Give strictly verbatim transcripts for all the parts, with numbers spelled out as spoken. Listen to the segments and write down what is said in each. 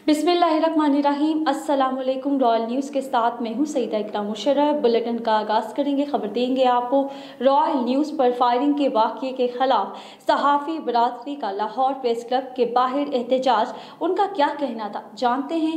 बिस्मिल्लाहिर्रहमानिर्रहीम। अस्सलामुअलैकुम। Royal News के साथ मैं हूं सईदा इकराम मुशर्रफ। बुलेटिन का आगाज़ करेंगे। खबर देंगे आपको रॉयल न्यूज़ पर फायरिंग के वाक़ये के खिलाफ सहाफ़ी बरादरी का लाहौर प्रेस क्लब के बाहर एहतजाज। उनका क्या कहना था, जानते हैं।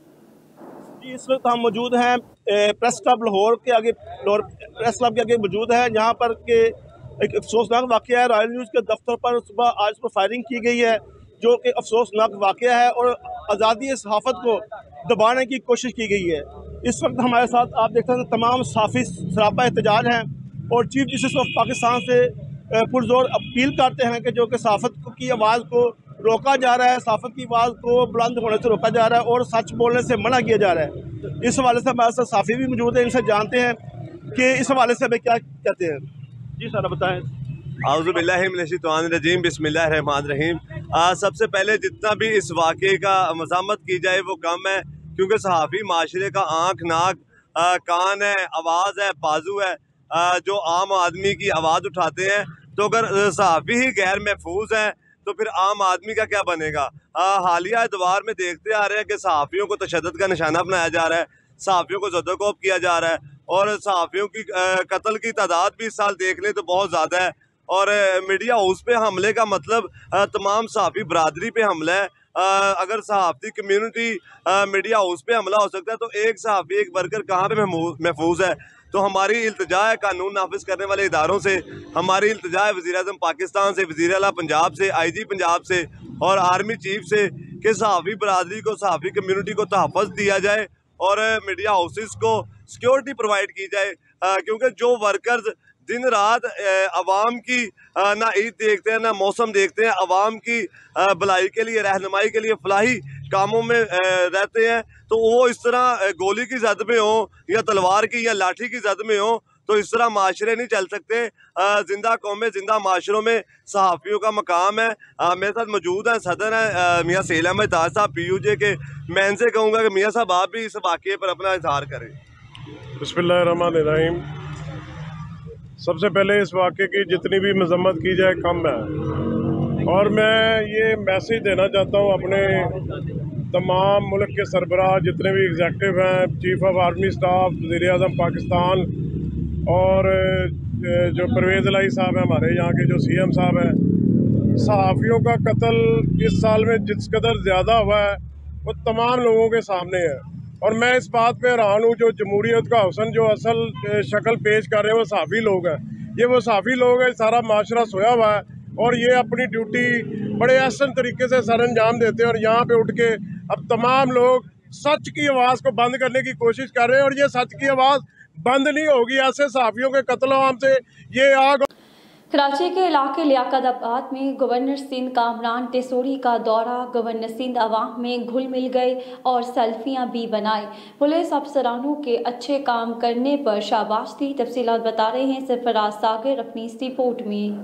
इस वक्त हम मौजूद हैं प्रेस क्लब लाहौर के आगे, लाहौर प्रेस क्लब के आगे मौजूद है, जहाँ पर के एक अफसोसनाक वाक़या है। रॉयल न्यूज़ के दफ्तर पर सुबह आज सुबह फायरिंग की गई है, जो कि अफसोसनाक वाक़या है और आज़ादी सहाफ़त को दबाने की कोशिश की गई है। इस वक्त हमारे साथ आप देख सकते हैं तमाम सहाफ़ी सरापा एहतजाज हैं और चीफ जस्टिस ऑफ पाकिस्तान से पुरजोर अपील करते हैं कि जो कि सहाफ़त की आवाज़ को रोका जा रहा है, सहाफ़त की आवाज़ को बुलंद होने से रोका जा रहा है और सच बोलने से मना किया जा रहा है। इस हवाले से हमारे साथ सहाफ़ी भी मौजूद है, इनसे जानते हैं कि इस हवाले से हमें क्या कहते हैं। जी सर बताएं। आउज़ुबिल्लाहि मिनश्शैतानिर्रजीम, बिस्मिल्लाहिर्रहमानिर्रहीम। सबसे पहले जितना भी इस वाक़े का मज़म्मत की जाए वो कम है, क्योंकि सहाफ़ी माशरे का आँख, नाक, कान है, आवाज़ है, बाजू है, आ, जो आम आदमी की आवाज़ उठाते हैं। तो अगर सहाफ़ी ही गैर महफूज हैं तो फिर आम आदमी का क्या बनेगा। हालिया एतवार में देखते आ रहे हैं कि सहाफ़ियों को तशद्दुद का निशाना बनाया जा रहा है, सहाफ़ियों को ज़दोकोब किया जा रहा है और सहाफ़ियों की कत्ल की तादाद भी इस साल देख लें तो बहुत ज़्यादा है। और मीडिया हाउस पे हमले का मतलब तमाम सहाफ़ी बरादरी पे हमला है। अगर सहाफ़ी कम्युनिटी मीडिया हाउस पे हमला हो सकता है तो एक सहाफ़ी, एक वर्कर कहाँ पे महफूज है। तो हमारी इल्तिजा है कानून नाफिज करने वाले इदारों से, हमारी इल्तिजा है वज़ीर-ए-आज़म पाकिस्तान से, वज़ीर आला पंजाब से, आई जी पंजाब से और आर्मी चीफ से कि सहाफ़ी बरादरी को, सहाफ़ी कम्युनिटी को तहफ़्फ़ुज़ दिया जाए और मीडिया हाउसेस को सिक्योरिटी प्रोवाइड की जाए, क्योंकि जो वर्कर्स दिन रात आवाम की ना ईद देखते हैं, ना मौसम देखते हैं, आवाम की भलाई के लिए, रहनुमाई के लिए फलाही कामों में रहते हैं, तो वो इस तरह गोली की जद में हो या तलवार की या लाठी की जद में हो तो इस तरह माशरे नहीं चल सकते। जिंदा कौमें, जिंदा माशरों में सहाफ़ियों का मकाम है। आ, मेरे साथ मौजूद हैं सदर हैं मियाँ सेल अहमद ताज साहब पी यू जे के। मैं इनसे कहूँगा कि मियाँ साहब आप भी इस वाक़े पर अपना इज़हार करें। बिस्मिल्लाहिर्रहमानिर्रहीम। सबसे पहले इस वाक़े की जितनी भी मजम्मत की जाए कम है, और मैं ये मैसेज देना चाहता हूँ अपने तमाम मुल्क के सरबराह जितने भी एग्जेक्टिव हैं, चीफ ऑफ आर्मी स्टाफ, वज़ीर-ए-आज़म पाकिस्तान और जो परवेज़ इलाही साहब हैं हमारे यहाँ के, जो सी एम साहब हैं। सहाफ़ियों का कत्ल इस साल में जिस कदर ज़्यादा हुआ है वो तमाम लोगों के सामने है, और मैं इस बात पे हैरान हूँ जो जमहूरियत का हुस्न जो असल शक्ल पेश कर रहे हैं वो सहाफ़ी लोग हैं। ये वो सहाफ़ी लोग हैं, सारा माशरा सोया हुआ है और ये अपनी ड्यूटी बड़े एहसन तरीके से सर अंजाम देते हैं। और यहाँ पे उठ के अब तमाम लोग सच की आवाज़ को बंद करने की कोशिश कर रहे हैं, और ये सच की आवाज़ बंद नहीं होगी ऐसे सहाफ़ियों के कत्ल आम से। ये आग कराची के इलाके लियाकताबाद में गवर्नर सिंध कामरान टेसोरी का दौरा। गवर्नर सिंध अवाम में घुल मिल गए और सेल्फियां भी बनाई। पुलिस अफसरानों के अच्छे काम करने पर शाबाश दी। तफसीलात बता रहे हैं सरफराज सागर अपनी इस रिपोर्ट में।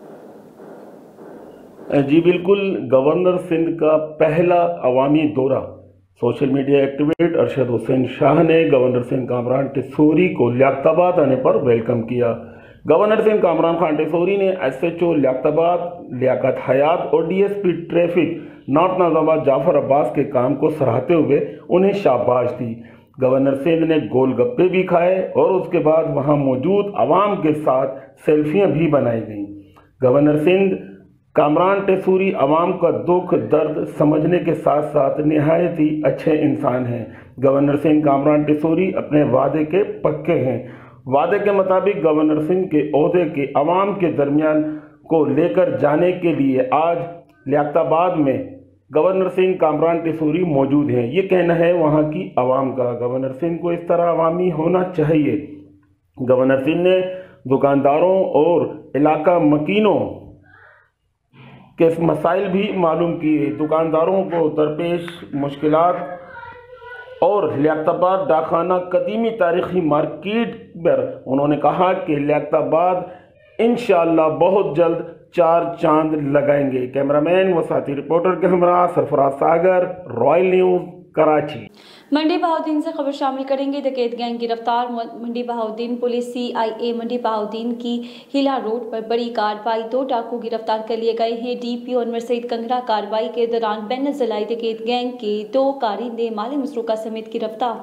जी बिल्कुल, गवर्नर सिंध का पहला अवामी दौरा। Social media activist Arshad Hussain Shah ने गवर्नर सिंध कामरान टेसोरी को लियाकताबाद आने पर वेलकम किया। गवर्नर सिंध कामरान खान टेसोरी ने S H O Liaquatabad, Liaquat Hayat और D S P traffic north Nazimabad Jafar Abbas के काम को सराहते हुए उन्हें शाबाश दी। गवर्नर सिंध ने गोलगप्पे भी खाए और उसके बाद वहां मौजूद आवाम के साथ सेल्फियां भी बनाई गईं। गवर्नर सिंध कामरान टेसोरी आवाम का दुख दर्द समझने के साथ साथ निहायत ही अच्छे इंसान हैं। गवर्नर सिंध कामरान टेसोरी अपने वादे के पक्के हैं। वादे के मुताबिक गवर्नर सिंध के ओहदे के अवाम के दरमियान को लेकर जाने के लिए आज लियाकताबाद में गवर्नर सिंध कामरान टेसोरी मौजूद हैं। ये कहना है वहाँ की आवाम का। गवर्नर सिंध को इस तरह अवामी होना चाहिए। गवर्नर सिंध ने दुकानदारों और इलाका मकीनों के मसाइल भी मालूम किए। दुकानदारों को दरपेश मुश्किलात और लियाकताबाद डाकखाना कदीमी तारीखी मार्केट पर उन्होंने कहा कि लियाकताबाद इंशाअल्लाह बहुत जल्द चार चांद लगाएंगे। कैमरामैन व साथी रिपोर्टर के हमरा सरफराज सागर, रॉयल न्यूज़, कराची। मंडी बहाउद्दीन से खबर शामिल करेंगे। डकैत गैंग गिरफ्तार। मंडी बहाउद्दीन पुलिस सीआईए मंडी बहाउद्दीन की हिला रोड पर बड़ी कार्रवाई। दो डाकू गिरफ्तार कर लिए गए हैं। डीपीओ अनवर सईद कंगरा कार्रवाई के दौरान बैनर जलाई डकैत गैंग के दो कारिंदे माले मसरूका समेत गिरफ्तार।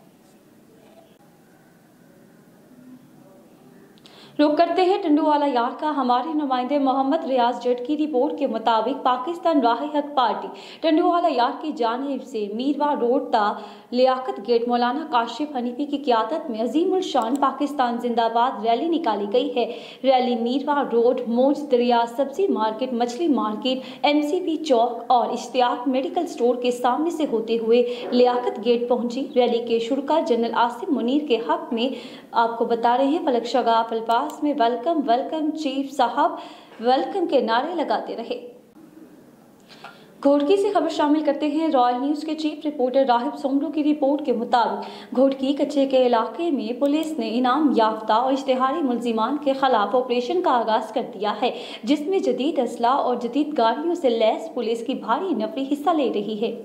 रुक करते हैं टंडूवाला यार का। हमारे नुमाइंदे मोहम्मद रियाज जट की रिपोर्ट के मुताबिक पाकिस्तान राह हक पार्टी टंडूवाला यार की जानिब से मीरवा रोड ता लियाकत गेट मौलाना काशिफ हनीफी की क़ियादत में अजीमुल शान पाकिस्तान जिंदाबाद रैली निकाली गई है। रैली मीरवा रोड, मौज दरिया, सब्जी मार्केट, मछली मार्केट, एमसीपी चौक और इश्तियाक मेडिकल स्टोर के सामने से होते हुए लियाकत गेट पहुंची। रैली के शुरका जनरल आसिम मुनीर के हक में आपको बता रहे हैं फलक शगाफ अल्फाज में वेलकम वेलकम चीफ साहब वेलकम के नारे लगाते रहे। घोटकी से खबर शामिल करते हैं। रॉयल न्यूज़ के चीफ रिपोर्टर राहिब सोमरू की रिपोर्ट के मुताबिक घोटकी कच्चे के इलाके में पुलिस ने इनाम याफ्ता और इश्तिहारी मुलजिमान के खिलाफ ऑपरेशन का आगाज कर दिया है, जिसमें जदीद असला और जदीद गाड़ियों से लैस पुलिस की भारी नफरी हिस्सा ले रही है।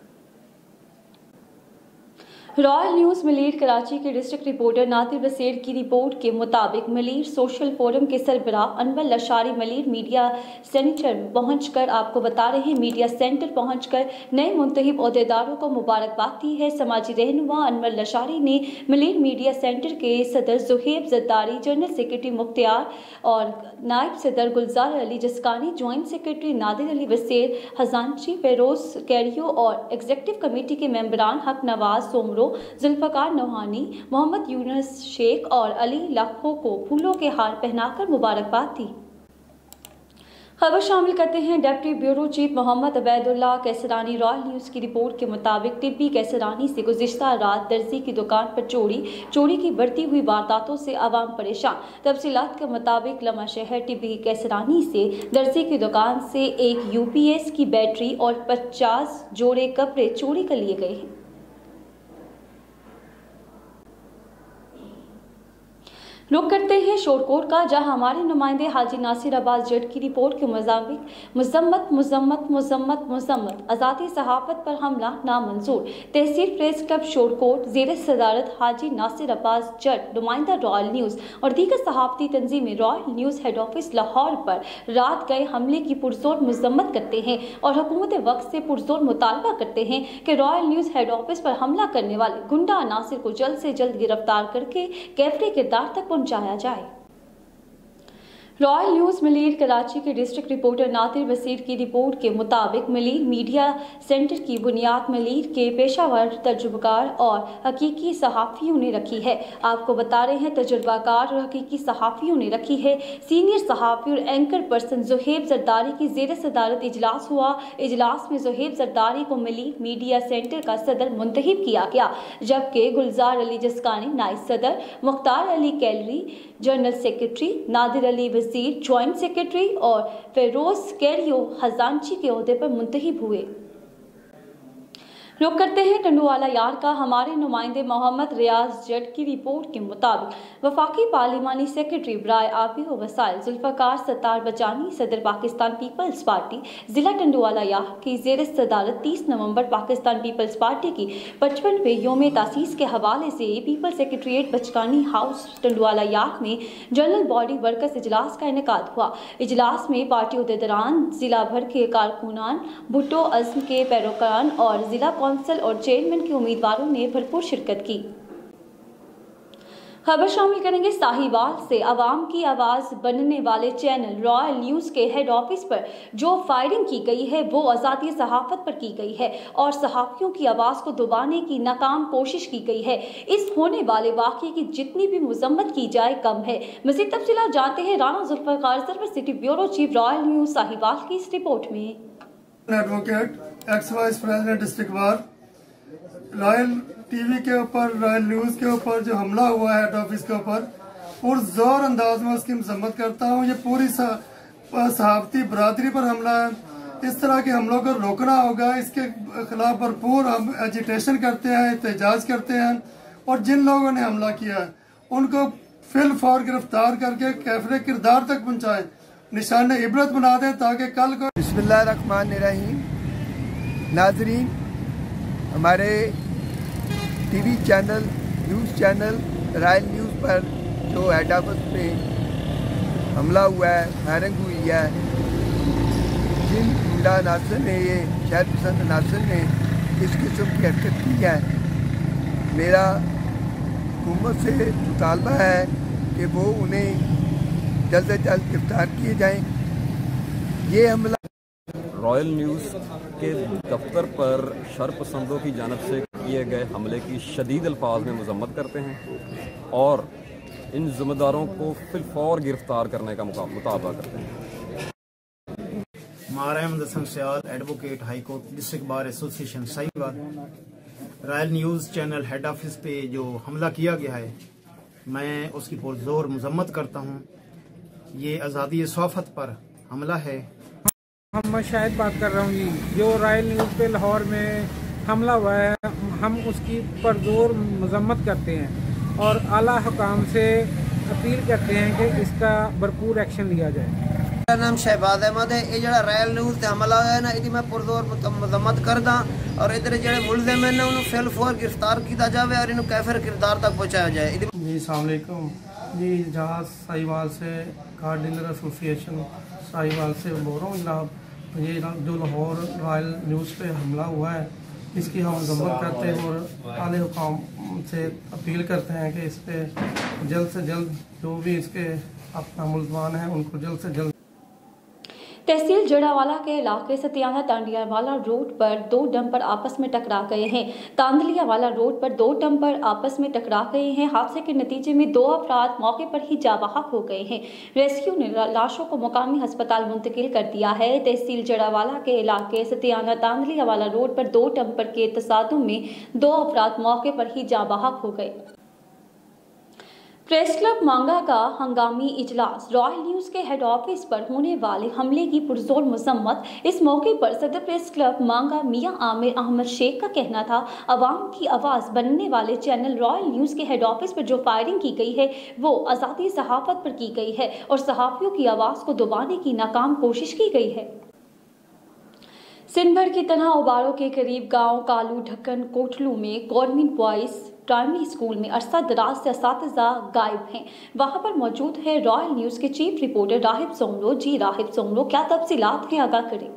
रॉयल न्यूज़ मलीर कराची के डिस्ट्रिक्ट रिपोर्टर नादिर बसीर की रिपोर्ट के मुताबिक मलीर सोशल फोरम के सरबराह अनवर लशारी मलीर मीडिया सेंटर पहुंचकर आपको बता रहे हैं मीडिया सेंटर पहुंचकर नए मुंतखब अहदेदारों को मुबारकबाद दी है। समाजी रहनुमा अनवर लशारी ने मलीर मीडिया सेंटर के सदर जुहेब जद्दारी, जनरल सेक्रेटरी मुख्तियार और नायब सदर गुलजार अली जस्कानी, ज्वाइंट सेक्रेटरी नादिर अली बसीर, खजानची फेरोज कैरियो और एग्जीक्यूटिव कमेटी के मेंबरान हक नवाज सोमरो, जुल्फकार नौहानी, मोहम्मद यूनुस शेख और अली लाखों को फूलों के हार पहनाकर मुबारकबाद दी। खबर शामिल करते हैं। Deputy bureau chief Mohammad Obaidullah Kaisrani Royal News की रिपोर्ट के मुताबिक टिब्बी कैसरानी से गुज़िश्ता रात दर्जी की दुकान पर चोरी चोरी की बढ़ती हुई वारदातों से आवाम परेशान। तफसीलात के मुताबिक लम्हा शहर टिब्बी कैसरानी से दर्जी की दुकान से एक यूपीएस की बैटरी और पचास जोड़े कपड़े चोरी कर लिए गए हैं। रुक करते हैं शोरकोट का, जहां हमारे नुमाइंदे हाजी नासिर अब्बास जट की रिपोर्ट के मुताबिक मुजम्मत मुजम्मत मुजम्मत मुजम्मत आज़ादी सहाफ़त पर हमला नामंजूर। तहसील प्रेस क्लब शोरकोट ज़ेर सदारत हाजी नासिर अब्बास जट नुमाइंदा रॉयल न्यूज़ और दीगर सहाफ़ती तंजीमें Royal News head office Lahore पर रात गए हमले की पुरजोर मजम्मत करते हैं और हुकूमत वक्त से पुरजोर मुतालबा करते हैं कि रॉयल न्यूज़ हेड ऑफिस पर हमला करने वाले गुंडा अनासिर को जल्द से जल्द गिरफ्तार करके कैफरे किरदार तक पहुंचाया जाए। रॉयल न्यूज़ मलीर कराची के डिस्ट्रिक्ट रिपोर्टर नादिर बसीर की रिपोर्ट के मुताबिक मलीर मीडिया सेंटर की बुनियाद मलीर के पेशावर तजुर्बाकार और हकीकी सहाफ़ियों ने रखी है। आपको बता रहे हैं तजुर्बाकार और हकीकी सहाफ़ियों ने रखी है। सीनियर सहाफ़ी और एंकर पर्सन जुहेब जरदारी की ज़ेर सदारत इजलास हुआ। इजलास में जुहेब जरदारी को मलीर मीडिया सेंटर का सदर मुंतखब किया गया, जबकि गुलजार अली जस्कानी नायब सदर, Mukhtar Ali Kalri general secretary, Nadir Ali Wazir joint secretary और फेरोज कैरियो खजानची के ओहदे पर मुंतखब हुए। रुक करते हैं टंडूवाला यार का। हमारे नुमाइंदे मोहम्मद रियाज जट की रिपोर्ट के मुताबिक वफाकी पार्लिमानी सेक्रेटरी बराए आबी व वसाइल जुल्फकार सत्तार बचानी सदर पाकिस्तान पीपल्स पार्टी ज़िला टंडूवाला यार की ज़ेर सदारत तीस नवंबर पाकिस्तान पीपल्स पार्टी की पचपनवें योम तासीस के हवाले से पीपल सेक्रेटरीट बचकानी हाउस टंडूवाला यार में जनरल बॉडी वर्कर्स इजलास का इनेकाद हुआ। इजलास में पार्टी अहदेदारान, जिला भर के कारकुनान, भुट्टो अज़्म के पैरोकारान और जिला कौंसल और चेयरमैन के उम्मीदवारों ने भरपूर शिरकत की। खबर शामिल करेंगे साहिवाल से। आवाम की आवाज़ बनने वाले चैनल रॉयल न्यूज़ के हेड ऑफिस पर जो फायरिंग की गई है वो आज़ादी सहाफ़त पर की गई है और सहाफ़ियों की आवाज़ को दबाने की नाकाम कोशिश की गई है। इस होने वाले वाक़े की जितनी भी मजम्मत की जाए कम है। मज़ीद तफसीलात जानते हैं Rana Zulfiqar Sarwar city bureau chief royal news Sahiwal की इस रिपोर्ट में। Advocate ex vice president district bar Royal TV के ऊपर, रॉयल न्यूज़ के ऊपर जो हमला हुआ है हेड ऑफिस के ऊपर, पुरजोर अंदाज में उसकी मजम्मत करता हूँ। ये पूरी सहाफ़ती बरादरी पर हमला है। इस तरह के हमलों को रोकना होगा। इसके खिलाफ भरपूर हम एजिटेशन करते हैं, एहतजाज करते हैं और जिन लोगों ने हमला किया है उनको फिल फौर गिरफ्तार करके कैफरे किरदार तक पहुँचाए, निशान इबरत बना दें ताकि कल को। बिस्मिल्लाहिर्रहमानिर्रहीम। नाज़रीन, हमारे TV channel, news channel Royal News पर जो हेड ऑफिस पे हमला हुआ है, फायरिंग हुई है, जिन गुंडा अनासर ने, ये शहर पसंद अनासर ने इस किस्म की हरकत की है, मेरा हुकूमत से मुतालबा है कि वो उन्हें जल्द से जल्द गिरफ्तार किए जाएं। ये हमला रॉयल न्यूज़ के दफ्तर पर शरपसंदों की जानब से किए गए हमले की शदीद अल्फाज में मजम्मत करते हैं और इन जिम्मेदारों को फिलफौर गिरफ्तार करने का मुतालबा करते हैं। मारा Ahmad Hasan Sayyad, advocate, high court, district bar association Sahiwal. Royal News channel head office पे जो हमला किया गया है, मैं उसकी पुरजोर मजम्मत करता हूँ। ये आज़ादी सहाफ़त पर हमला है। हम शायद बात कर रहा हूँ जी, जो रॉयल न्यूज़ पे लाहौर में हमला हुआ है, हम उसकी पुरजोर मजम्मत करते हैं और आला हुकाम से अपील करते हैं कि इसका भरपूर एक्शन लिया जाए। मेरा नाम शहबाज अहमद है। ये जरा रॉयल न्यूज़ से हमला होया ना, इसकी मैं पुरजोर मजम्मत करदा और इधर जो मुलजिम है ना, उन्हें फिल फौर गिरफ्तार किया जाए और इन्हें कैफर किरदार तक पहुँचाया जाए। जी अस्सलाम वालेकुम जी, जहाज साहिवाल से कार डीलर एसोसिएशन साहिवाल से बोल रहा हूँ जनाब। ये जो लाहौर रॉयल न्यूज़ पे हमला हुआ है, इसकी हम मजम्मत करते हैं और आले हुकाम से अपील करते हैं कि इस पे जल्द से जल्द जो भी इसके अपना मुलजमान है उनको जल्द से जल्द। तहसील जड़ावाला के इलाके सतियाना तांडियावाला रोड पर दो डंपर आपस में टकरा गए हैं। तांदलियावाला रोड पर दो डंपर आपस में टकरा गए हैं। हादसे के नतीजे में दो अफराद मौके पर ही जाबाहक हो गए हैं। रेस्क्यू ने लाशों को मुकामी अस्पताल मुंतकिल कर दिया है। तहसील जड़ावाला के इलाके सतियाना तांदलियावाला रोड पर दो डंपर के तसादुम में दो अफराद मौके पर ही जाबाहक हो गए। प्रेस क्लब मांगा का हंगामी इजलास, रॉयल न्यूज़ के हेड ऑफिस पर होने वाले हमले की पुरजोर मजम्मत। इस मौके पर सदर प्रेस क्लब मांगा मियां आमिर अहमद शेख का कहना था, अवाम की आवाज़ बनने वाले चैनल रॉयल न्यूज़ के हेड ऑफिस पर जो फायरिंग की गई है वो आज़ादी सहाफ़त पर की गई है और सहाफ़ियों की आवाज़ को दबाने की नाकाम कोशिश की गई है। सिंध भर की तरह उबारों के करीब गांव कालू ढक्कन कोटलू में गवर्नमेंट बॉयज़ प्राइमरी स्कूल में अरसा दराज से असातिज़ा गायब हैं। वहां पर मौजूद है रॉयल न्यूज़ के चीफ रिपोर्टर राहिब सोमरो। जी राहिब सोमरो, क्या तफसीलात हैं, आगाह करें।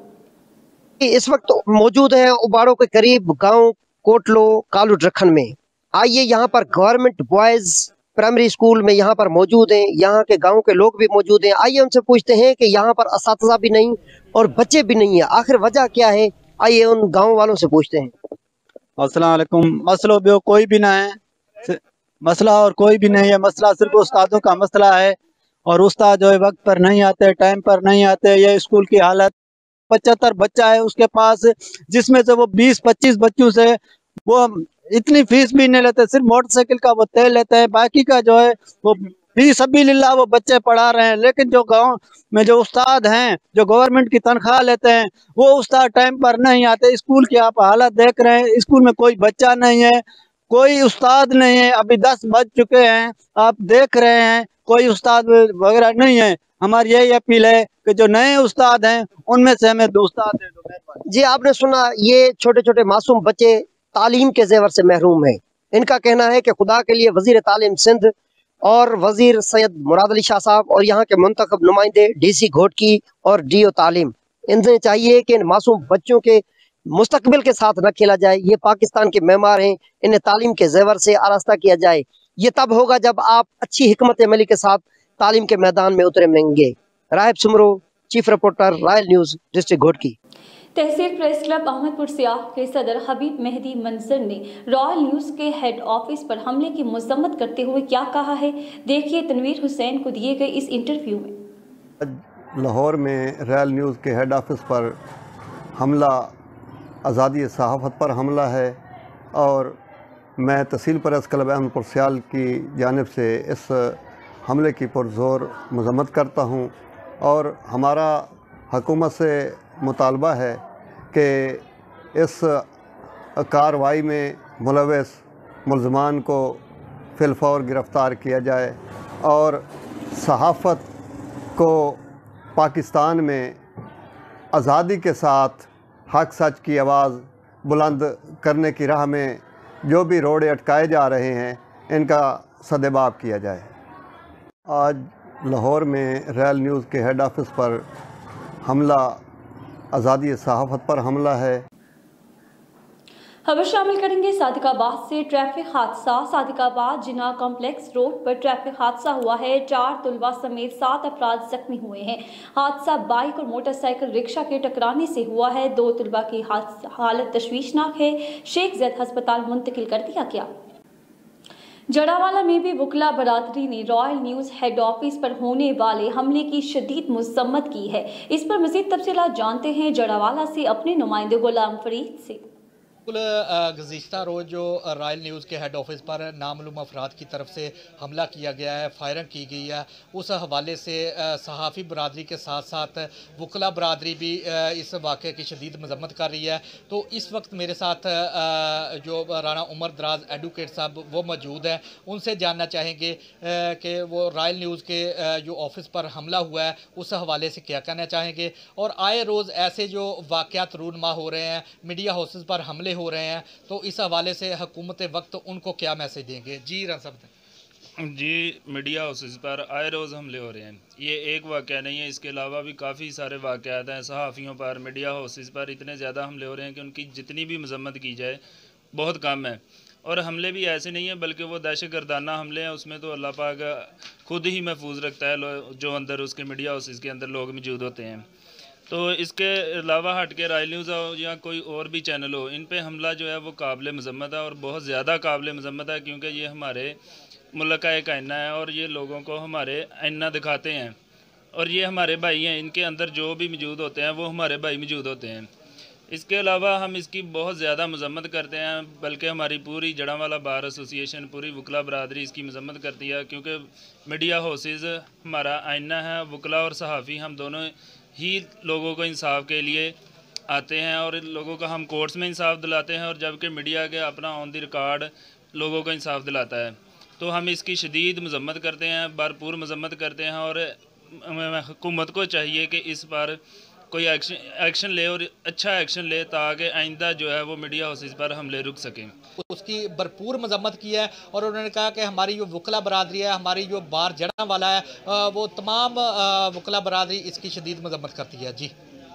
इस वक्त मौजूद है उबारों के करीब गांव कोटलो कालू ढक्कन में। आइए यहाँ पर गवर्नमेंट बॉयज़ प्राइमरी स्कूल में यहाँ पर मौजूद हैं, यहाँ के गांव के लोग भी मौजूद हैं। आइए उनसे पूछते हैं कि यहाँ पर असातिज़ा भी नहीं और बच्चे भी नहीं है, आखिर वजह क्या है। आइए उन गांव वालों से पूछते हैं। अस्सलाम वालेकुम। मसलो भी कोई भी ना है, मसला और कोई भी नहीं है। मसला सिर्फ उस्तादों का मसला है और उस्ताद जो है वक्त पर नहीं आते, टाइम पर नहीं आते। ये स्कूल की हालत, पचहत्तर बच्चा है उसके पास, जिसमें से वो बीस पच्चीस बच्चों से वो इतनी फीस भी नहीं लेते, सिर्फ मोटरसाइकिल का वो तेल लेते हैं। बाकी का जो है वो फी सबिलिल्लाह वो बच्चे पढ़ा रहे हैं। लेकिन जो गांव में जो उस्ताद हैं, जो गवर्नमेंट की तनख्वाह लेते हैं, वो उस्ताद टाइम पर नहीं आते। स्कूल की आप हालत देख रहे हैं, स्कूल में कोई बच्चा नहीं है, कोई उस्ताद नहीं है। अभी दस बज चुके हैं, आप देख रहे हैं कोई उस्ताद वगैरह नहीं है। हमारी यही अपील है कि जो नए उस्ताद हैं उनमें से हमें दो उस्ताद दे दो। जी, आपने सुना, ये छोटे छोटे मासूम बच्चे तालीम के जेवर से महरूम हैं। इनका कहना है कि खुदा के लिए वजीर तालीम सिंध और वजीर सैयद मुराद अली शाह साहब और यहाँ के मुंतखब नुमाइंदे डीसी घोटकी और डीओ तालीम, इन्हें चाहिए कि इन मासूम बच्चों के मुस्तकबिल के साथ न खेला जाए। ये पाकिस्तान के मेहमान हैं, इन्हें तालीम के जेवर से आरास्ता किया जाए। ये तब होगा जब आप अच्छी हिकमत अमली के साथ तालीम के मैदान में उतरेंगे। Rahib Soomro, chief reporter, Royal News, district Ghotki. तहसील प्रेस क्लब अहमदपुर सियाह के सदर हबीब मेहदी मंजर ने रॉयल न्यूज़ के हेड ऑफिस पर हमले की मजम्मत करते हुए क्या कहा है, देखिए तनवीर हुसैन को दिए गए इस इंटरव्यू में। लाहौर में रॉयल न्यूज़ के हेड ऑफिस पर हमला आज़ादी सहाफ़त पर हमला है और मैं तहसील प्रेस क्लब अहमदपुर सियाल की जानिब से इस हमले की पुरज़ोर मजम्मत करता हूँ और हमारा हुकूमत से मुतालबा है कि इस कार्रवाई में मुलव्वस मुल्ज़मान को फिलफौर गिरफ़्तार किया जाए और सहाफ़त को पाकिस्तान में आज़ादी के साथ हक सच की आवाज़ बुलंद करने की राह में जो भी रोड़े अटकाए जा रहे हैं इनका सदेबाब किया जाए। आज लाहौर में रॉयल न्यूज़ के हेड ऑफिस पर हमला, आज़ादी सहाफ़त पर हमला है। खबर शामिल करेंगे सादिकाबाद से। ट्रैफिक हादसा। सादिकाबाद जिना कॉम्प्लेक्स रोड पर ट्रैफिक हादसा हुआ है। चार तुलबा समेत सात अफराद जख्मी हुए हैं। हादसा बाइक और मोटरसाइकिल रिक्शा के टकराने से हुआ है। दो तुलबा की हालत तशवीशनाक है। शेख ज़ैद अस्पताल मुंतकिल कर दिया गया। जड़ावाला में भी वकला बरादरी ने रॉयल न्यूज़ हेड ऑफिस पर होने वाले हमले की शदीद मज़म्मत की है। इस पर मज़ीद तफसीलात जानते हैं जड़ावाला से अपने नुमाइंदे गुलाम फरीद से। गुज़िश्ता रोज़ जो रॉयल न्यूज़ के हेड ऑफिस पर नामालूम अफराद की तरफ से हमला किया गया है, फायरिंग की गई है, उस हवाले से सहाफ़ी बरादरी के साथ साथ वकला बरादरी भी इस वाक़े की शदीद मज़म्मत कर रही है। तो इस वक्त मेरे साथ जो राना उमर दराज एडवोकेट साहब वो मौजूद हैं, उनसे जानना चाहेंगे कि वो रॉयल न्यूज़ के जो ऑफिस पर हमला हुआ है उस हवाले से क्या कहना चाहेंगे, और आए रोज़ ऐसे जो वाक़यात रूनमा हो रहे हैं, मीडिया हाउसेस पर हमले हो रहे हैं, तो इस हवाले से हुकूमत वक्त उनको क्या मैसेज देंगे? जी रन साहब। जी, मीडिया हाउसेस पर आए रोज़ हमले हो रहे हैं, ये एक वाक़या नहीं है, इसके अलावा भी काफ़ी सारे वाक़यात हैं। सहाफ़ियों पर, मीडिया हाउसेस पर इतने ज़्यादा हमले हो रहे हैं कि उनकी जितनी भी मज़म्मत की जाए बहुत कम है। और हमले भी ऐसे नहीं है बल्कि वो दहशत गर्दाना हमले हैं, उसमें तो अल्लाह पाक खुद ही महफूज रखता है जो अंदर उसके मीडिया हाउसेस के अंदर लोग मौजूद होते हैं। तो इसके अलावा हट के रॉयल न्यूज़ हो या कोई और भी चैनल हो, इन पे हमला जो है वो काबिल मज़म्मत है और बहुत ज़्यादा काबिल मज़म्मत है, क्योंकि ये हमारे मुल्क का एक आईना है और ये लोगों को हमारे आईना दिखाते हैं और ये हमारे भाई हैं। इनके अंदर जो भी मौजूद होते हैं वो हमारे भाई मौजूद होते हैं। इसके अलावा हम इसकी बहुत ज़्यादा मज़म्मत करते हैं, बल्कि हमारी पूरी जड़ावाला बार एसोसिएशन, पूरी वकला बरादरी इसकी मज़म्मत करती है, क्योंकि मीडिया हाउसेस हमारा आईना है। वकला और सहाफ़ी हम दोनों ही लोगों को इंसाफ के लिए आते हैं और लोगों का हम कोर्ट्स में इंसाफ दिलाते हैं, और जबकि मीडिया के अपना ऑन द रिकॉर्ड लोगों को इंसाफ दिलाता है। तो हम इसकी शदीद मज़म्मत करते हैं, भरपूर मज़म्मत करते हैं, और हुकूमत को चाहिए कि इस पर कोई एक्शन एक्शन ले और अच्छा एक्शन ले, ताकि आइंदा जो है वो मीडिया हाउसेस पर हमले रुक सकें। उसकी भरपूर मजम्मत की है और उन्होंने कहा कि हमारी जो वकला बरादरी है, हमारी जो बार जड़ा वाला है, वो तमाम वकला बरादरी इसकी शदीद मजम्मत करती है। जी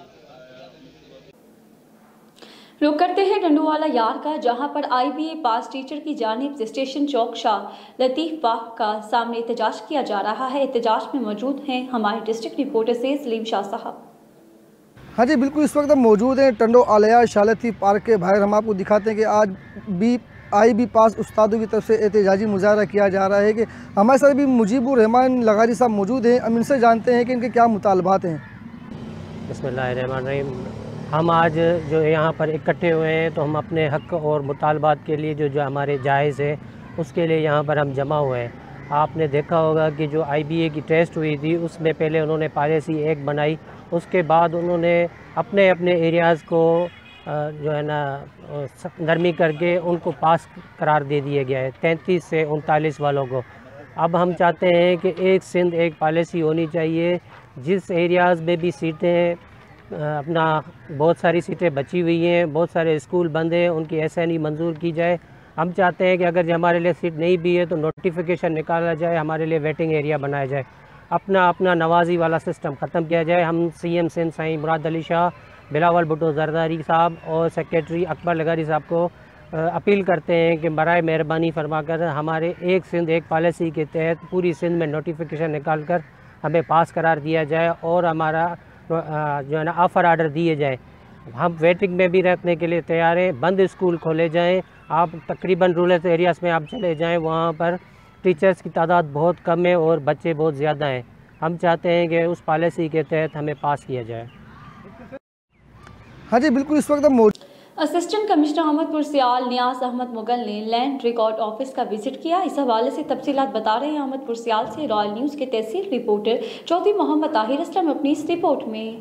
रुक करते हैं डंडोवाला यार का, जहां पर आई बी ए पास टीचर की जानिब से स्टेशन चौक शाह लतीफ़ बाग का सामने एहतजाज किया जा रहा है। एहतजाज में मौजूद हैं हमारे डिस्ट्रिक्ट रिपोर्टर से सलीम शाह साहब। हाँ जी बिल्कुल, इस वक्त हम मौजूद हैं टंडो आलिया शालती पार्क के बाहर। हम आपको दिखाते हैं कि आज भी आई बी पास उस्तादों की तरफ से एहतजाजी मुजाहरा किया जा रहा है। कि हमारे साथ भी मुजीबुर रहमान लगारी साहब मौजूद हैं, हम इनसे जानते हैं कि इनके क्या मुतालबात हैं। बिस्मिल्लाहिर्रहमानिर्रहीम। हम आज जो यहाँ पर इकट्ठे हुए हैं तो हम अपने हक़ और मुतालबात के लिए जो जो हमारे जायज़ है उसके लिए यहाँ पर हम जमा हुए हैं। आपने देखा होगा कि जो आई बी ए की टेस्ट हुई थी उसमें पहले उन्होंने पॉलिसी एक बनाई, उसके बाद उन्होंने अपने अपने एरियाज़ को जो है ना नरमी करके उनको पास करार दे दिया गया है तैंतीस से उनतालीस वालों को। अब हम चाहते हैं कि एक सिंध एक पॉलिसी होनी चाहिए, जिस एरियाज़ में भी सीटें अपना बहुत सारी सीटें बची हुई हैं, बहुत सारे स्कूल बंद हैं, उनकी एस एन ई मंजूर की जाए। हम चाहते हैं कि अगर हमारे लिए सीट नहीं भी है तो नोटिफिकेशन निकाला जाए, हमारे लिए वेटिंग एरिया बनाया जाए, अपना अपना नवाजी वाला सिस्टम ख़त्म किया जाए। हम सी एम सिंध साईं मुराद अली शाह, बिलावल भुट्टो जरदारी साहब और सेक्रेटरी अकबर लगारी साहब को अपील करते हैं कि बराए मेहरबानी फरमाकर हमारे एक सिंध एक पॉलिसी के तहत पूरी सिंध में नोटिफिकेशन निकाल कर हमें पास करार दिया जाए और हमारा जो है ना ऑफ़र आर्डर दिए जाए। हम वेटिंग में भी रहने के लिए तैयार हैं। बंद स्कूल खोले जाएं। आप तकरीबन रूरल एरियाज़ में आप चले जाएं, वहाँ पर टीचर्स की तादाद बहुत कम है और बच्चे बहुत ज़्यादा हैं। हम चाहते हैं कि उस पॉलिसी के तहत हमें पास किया जाए। हाँ जी बिल्कुल, इस वक्त हम असिस्टेंट कमिश्नर अहमदपुर सियाल नियाज अहमद मुगल ने लैंड रिकॉर्ड ऑफिस का विजिट किया। इस हवाले से तफसीलात बता रहे हैं अहमदपुर सियाल से रॉयल न्यूज़ के तहसील रिपोर्टर चौधरी मोहम्मद ताहिर असलम अपनी इस रिपोर्ट में।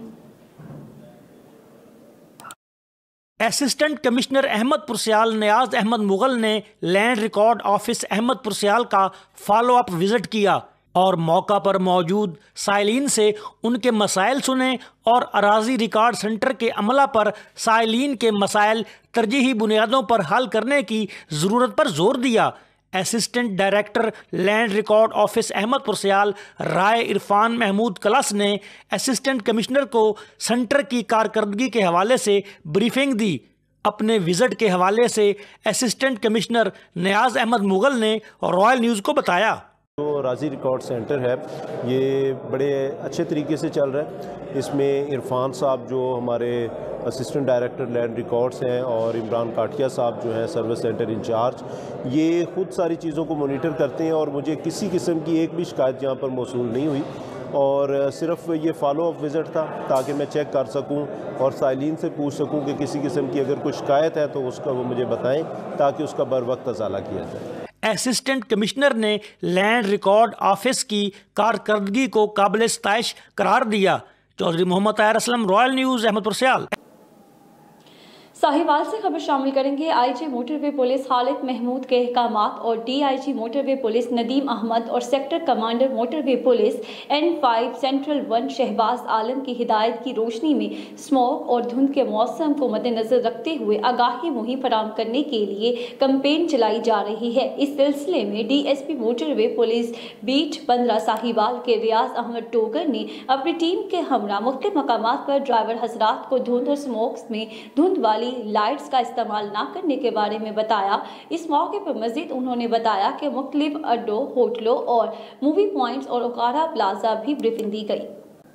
असिस्टेंट कमिश्नर अहमदपुर सियाल नियाज अहमद मुगल ने land record office Ahmadpur Sial का फॉलो अप विजिट किया। और मौका पर मौजूद साइलिन से उनके मसाइल सुने और अराजी रिकॉर्ड सेंटर के अमला पर साइलिन के मसाइल तरजीही बुनियादों पर हल करने की ज़रूरत पर जोर दिया। Assistant director land record office Ahmadpur Sial Rai Irfan Mahmood Kalas ने असिस्टेंट कमिश्नर को सेंटर की कारकर्दगी के हवाले से ब्रीफिंग दी। अपने विजिट के हवाले से असिस्टेंट कमिश्नर नियाज अहमद मुगल ने रॉयल न्यूज़ को बताया। जो राजी रिकॉर्ड सेंटर है ये बड़े अच्छे तरीके से चल रहा है। इसमें इरफान साहब जो हमारे असिस्टेंट डायरेक्टर लैंड रिकॉर्ड्स हैं और इमरान काटिया साहब जो हैं सर्विस सेंटर इंचार्ज, ये ख़ुद सारी चीज़ों को मॉनिटर करते हैं और मुझे किसी किस्म की एक भी शिकायत यहाँ पर मौसूल नहीं हुई और सिर्फ ये फॉलो अप विज़िट था ताकि मैं चेक कर सकूं और साइलिन से पूछ सकूं कि किसी किस्म की अगर कोई शिकायत है तो उसका वो मुझे बताएं ताकि उसका बर वक्त अजाला किया जाए। असिस्टेंट कमिश्नर ने लैंड रिकॉर्ड ऑफिस की कारकर्दगी को काबिल सताइश करार दिया। Chaudhry Mohammad Tahir Aslam, Royal News, Ahmadpur Sial. साहिवाल से खबर शामिल करेंगे। IG motorway police Khalid Mahmood के अहकामात और DIG motorway police Nadeem Ahmad और sector commander motorway police N five central one Shahbaz Alam की हिदायत की रोशनी में स्मोक और धुंध के मौसम को मद्देनजर रखते हुए आगाही मुहिम फराहम करने के लिए कैंपेन चलाई जा रही है। इस सिलसिले में डीएसपी मोटरवे पुलिस बीट पंद्रह साहिवाल के रियाज अहमद टोगर ने अपनी टीम के हमरा मुख्तलिफ मकामात पर ड्राइवर हजरात को धुंध और स्मोक्स में धुंध वाली लाइट्स का इस्तेमाल न करने के बारे में बताया। इस मौके पर मजीद उन्होंने बताया कि मुख्तलिफ अड्डों, होटलों और मूवी पॉइंट्स और ओकारा प्लाजा भी ब्रीफिंग दी गई।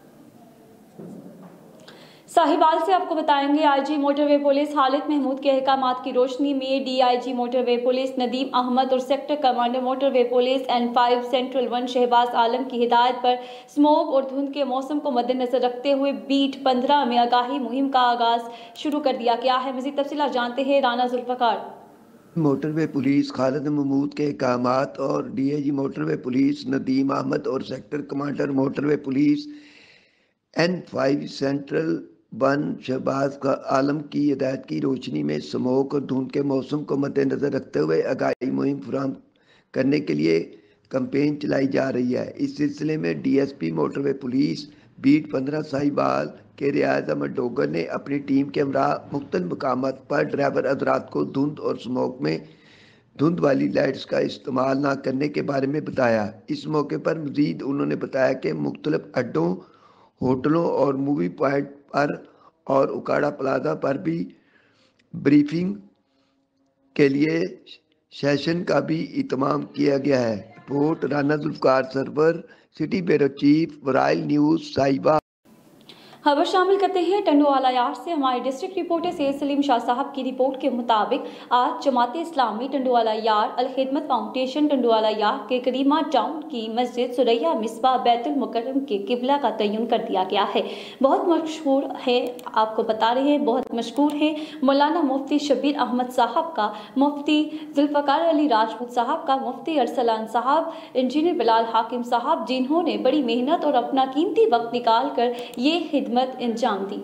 साहिवाल से आपको बताएंगे IG motorway police Khalid Mahmood के अहकामात की रोशनी में DIG motorway police Nadeem Ahmad और sector commander motorway police N five central one Shahbaz Alam की हिदायत पर स्मोक और धुंध के मौसम को मद्देनजर रखते हुए बीट पंद्रह में आगाही मुहिम का आगाज शुरू कर दिया गया है। मज़ीद तफसीलात जानते हैं राना जुल्फ़कार। मोटरवे पुलिस खालिद महमूद के अहकामात और DIG motorway police Nadeem Ahmad और sector commander motorway police N five central one Shahbaz का आलम की हिदायत की रोशनी में स्मोक और धुंध के मौसम को मद्देनजर रखते हुए आगाही मुहिम फराहम करने के लिए कैंपेन चलाई जा रही है। इस सिलसिले में डीएसपी मोटरवे पुलिस बीट पंद्रह साहिवाल के रियाज अहमद डोगर ने अपनी टीम के हमरा मुख्तलिफ मकामात पर ड्राइवर हज़रात को धुंध और स्मोक में धुंध वाली लाइट्स का इस्तेमाल न करने के बारे में बताया। इस मौके पर मजीद उन्होंने बताया कि मुख्तलिफ अड्डों, होटलों और मूवी पॉइंट पर और उकाड़ा प्लाजा पर भी ब्रीफिंग के लिए सेशन का भी इत्माम किया गया है। Report Rana Zulfiqar Sarwar, city bureau chief, royal news, Sahiwal. खबर शामिल करते हैं टंडोवाला यार्ड से। हमारे डिस्ट्रिक्ट रिपोर्टर सैयद सलीम शाह साहब की रिपोर्ट के मुताबिक आज जमात इस्लामी टंडोवाला यार्ड अल खिदमत फाउंडेशन टंडोवाला यार्ड के करीमा टाउन की मस्जिद सुरैया मिसबा बैतुल मुकर्रम के किबला का तयन कर दिया गया है। बहुत मशहूर है, आपको बता रहे हैं, बहुत मशहूर है मौलाना मुफ्ती शबीर अहमद साहब का, मुफ्ती जुल्फ़कार अली राजपूत साहब का, मुफ्ती अरसलान साहब, इंजीनियर बिलाल हाकिम साहब, जिन्होंने बड़ी मेहनत और अपना कीमती वक्त निकाल कर ये मत इंजाम दी।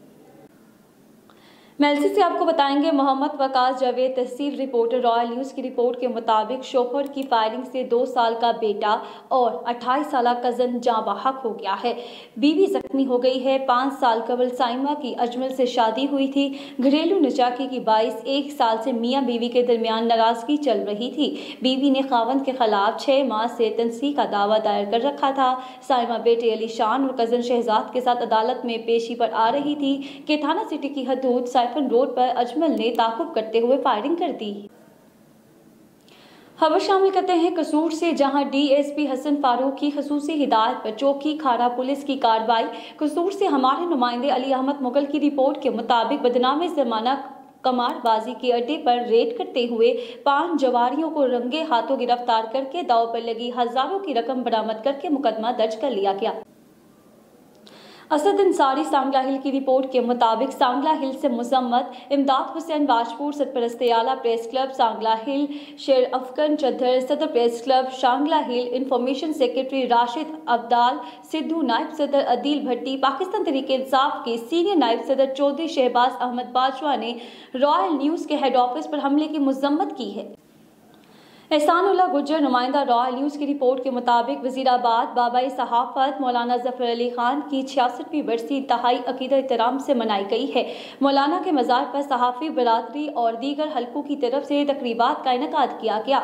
मेलसी से आपको बताएंगे मोहम्मद वकास जावेद तहसील रिपोर्टर। रॉयल न्यूज़ की रिपोर्ट के मुताबिक शोहर की फायरिंग से दो साल का बेटा और अट्ठाईस साल कज़न जाँ बहक हो गया है। बीवी जख्मी हो गई है। पाँच साल कबल साइमा की अजमल से शादी हुई थी। घरेलू नजाकी की बाइस एक साल से मियाँ बीवी के दरमियान नाराजगी चल रही थी। बीवी ने खावंद के खिलाफ छः माह से तंसीह का दावा दायर कर रखा था। साइमा बेटे अली शान और कज़न शहजाद के साथ अदालत में पेशी पर आ रही थी कि थाना सिटी की हदूद रोड पर अजमल ने ताकुब करते हुए फायरिंग कर दी। खबर शामिल करते हैं कसूर से, जहां डीएसपी हसन फारूक की खसूसी हिदायत पर चौकी खारा पुलिस की कार्रवाई। कसूर से हमारे नुमाइंदे अली अहमद मुगल की रिपोर्ट के मुताबिक बदनाम जमाना कमारबाजी के अड्डे पर रेड करते हुए पांच जवारियों को रंगे हाथों गिरफ्तार करके दाव पर लगी हजारों की रकम बरामद करके मुकदमा दर्ज कर लिया गया। असद अंसारी सांगला हिल की रिपोर्ट के मुताबिक सांगला हिल से मुजम्मत इमदाद हुसैन वाजपुर सरपरस्त आला प्रेस क्लब सांगला हिल, शेर अफगन चद्दर सदर press club Sangla hill, information secretary Rashid Abdal Sidhu, नायब सदर अदील भट्टी, पाकिस्तान तहरीक इंसाफ के सीनियर नायब सदर चौधरी शहबाज अहमद बाजवा ने रॉयल न्यूज़ के हेड ऑफिस पर हमले की मजम्मत की है। एहसानुल्लाह गुज्जर नुमाइंदा रॉयल न्यूज़ की रिपोर्ट के मुताबिक वज़ीराबाद बाबाई सहाफ़त मौलाना ज़फ़र अली ख़ान की छियासठवीं बरसी इंतहाई अक़ीदा एहतराम से मनाई गई है। मौलाना के मज़ार पर सहाफ़ी बरादरी और दीगर हल्कों की तरफ से तक़रीबात का इनेकाद किया गया।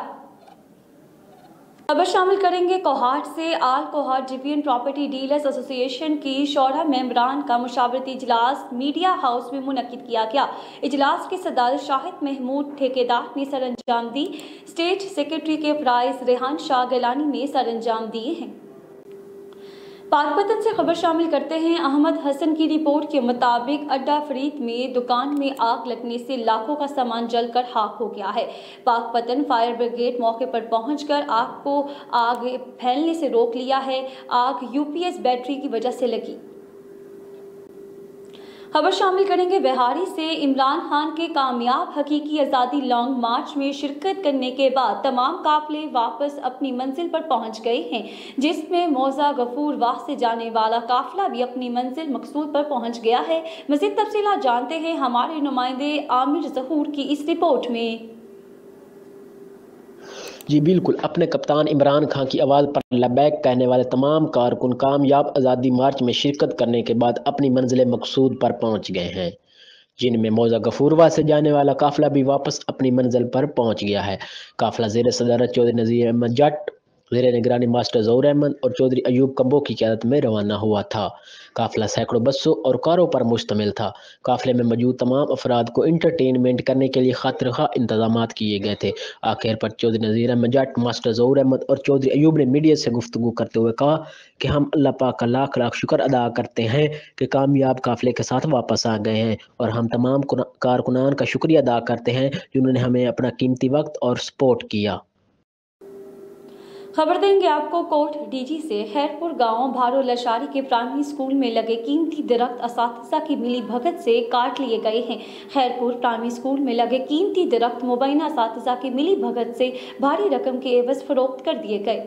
खबर शामिल करेंगे कोहाट से। All Kohat division property dealers association की शौरा मेंबरान का मुशावरती इजलास मीडिया हाउस में मुनक्किद किया गया। इजलास की सदारत शाहिद महमूद ठेकेदार ने सर अंजाम दी। स्टेट सेक्रेटरी के प्राइज रेहान शाह गैलानी ने सर अंजाम दिए हैं। पाकपतन से खबर शामिल करते हैं। अहमद हसन की रिपोर्ट के मुताबिक अड्डा फरीद में दुकान में आग लगने से लाखों का सामान जलकर खाक हो गया है। पाकपतन फायर ब्रिगेड मौके पर पहुंचकर आग को आग फैलने से रोक लिया है। आग यूपीएस बैटरी की वजह से लगी। खबर शामिल करेंगे बिहारी से। इमरान खान के कामयाब हकीकी आज़ादी लॉन्ग मार्च में शिरकत करने के बाद तमाम काफिले वापस अपनी मंजिल पर पहुंच गए हैं, जिसमें मौजा गफूर वाह से जाने वाला काफिला भी अपनी मंजिल मकसूद पर पहुंच गया है। मज़ीद तफसीलात जानते हैं हमारे नुमाइंदे आमिर ज़हूर की इस रिपोर्ट में। जी बिल्कुल, अपने कप्तान इमरान खान की आवाज़ पर लबैक कहने वाले तमाम कारकुन कामयाब आज़ादी मार्च में शिरकत करने के बाद अपनी मंजिल मकसूद पर पहुंच गए हैं, जिनमें मौजा गफूरवा से जाने वाला काफिला भी वापस अपनी मंजिल पर पहुंच गया है। काफिला ज़ेर सदारत चौधरी नज़ीर अहमद जट, ज़ेर निगरानी मास्टर ज़हूर अहमद और चौधरी अयूब कम्बो की क़यादत में रवाना हुआ था। काफिला सैकड़ों बसों और कारों पर मुश्तमिल था। काफिले में मौजूद तमाम अफराद को इंटरटेनमेंट करने के लिए खातिर खा इंतजाम किए गए थे। आखिर पर चौधरी नज़ीर अहमद जट, मास्टर ज़हूर अहमद और चौधरी अयूब ने मीडिया से गुफ्तगू करते हुए कहा कि हम अल्लाह पाक का लाख लाख शुक्र अदा करते हैं कि कामयाब काफिले के साथ वापस आ गए हैं, और हम तमाम कारकुनान का शुक्रिया अदा करते हैं जिन्होंने हमें अपना कीमती वक्त और सपोर्ट किया। खबर देंगे आपको कोट डीजी से। खैरपुर गांव भारो लशारी के प्राइमरी स्कूल में लगे कीमती दरख्त असातिज़ा की मिली भगत से काट लिए गए हैं। खैरपुर प्राइमरी स्कूल में लगे कीमती दरख्त मुबैना असातिज़ा की मिली भगत से भारी रकम के एवज फरोख्त कर दिए गए।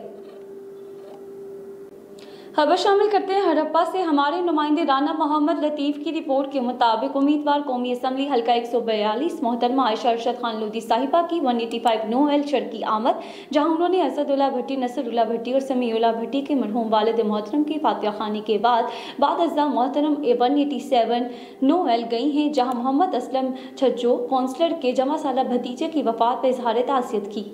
खबर शामिल करते हैं हड़प्पा से। हमारे नुमाइंदे राना मोहम्मद लतीफ़ की रिपोर्ट के मुताबिक उम्मीदवार कौमी असम्बली हल्का एक सौ बयालीस मोहतरमा आयशा अरशद खान लोधी साहिबा की एक सौ पचासी नो एल शर की आमद, जहां उन्होंने असदुल्ला भट्टी, नसरुल्ला भट्टी और समीउल्ला भट्टी के मरहूम वालिद मोहतरम की फातिहा खानी के बाद बाद अज़ा मोहतरम एक सौ सत्तासी नो एल गई हैं, जहाँ मोहम्मद असलम छज्जो कौंसलर के जमा साला भतीजे की वफात पर इजहार ताज़ियत की।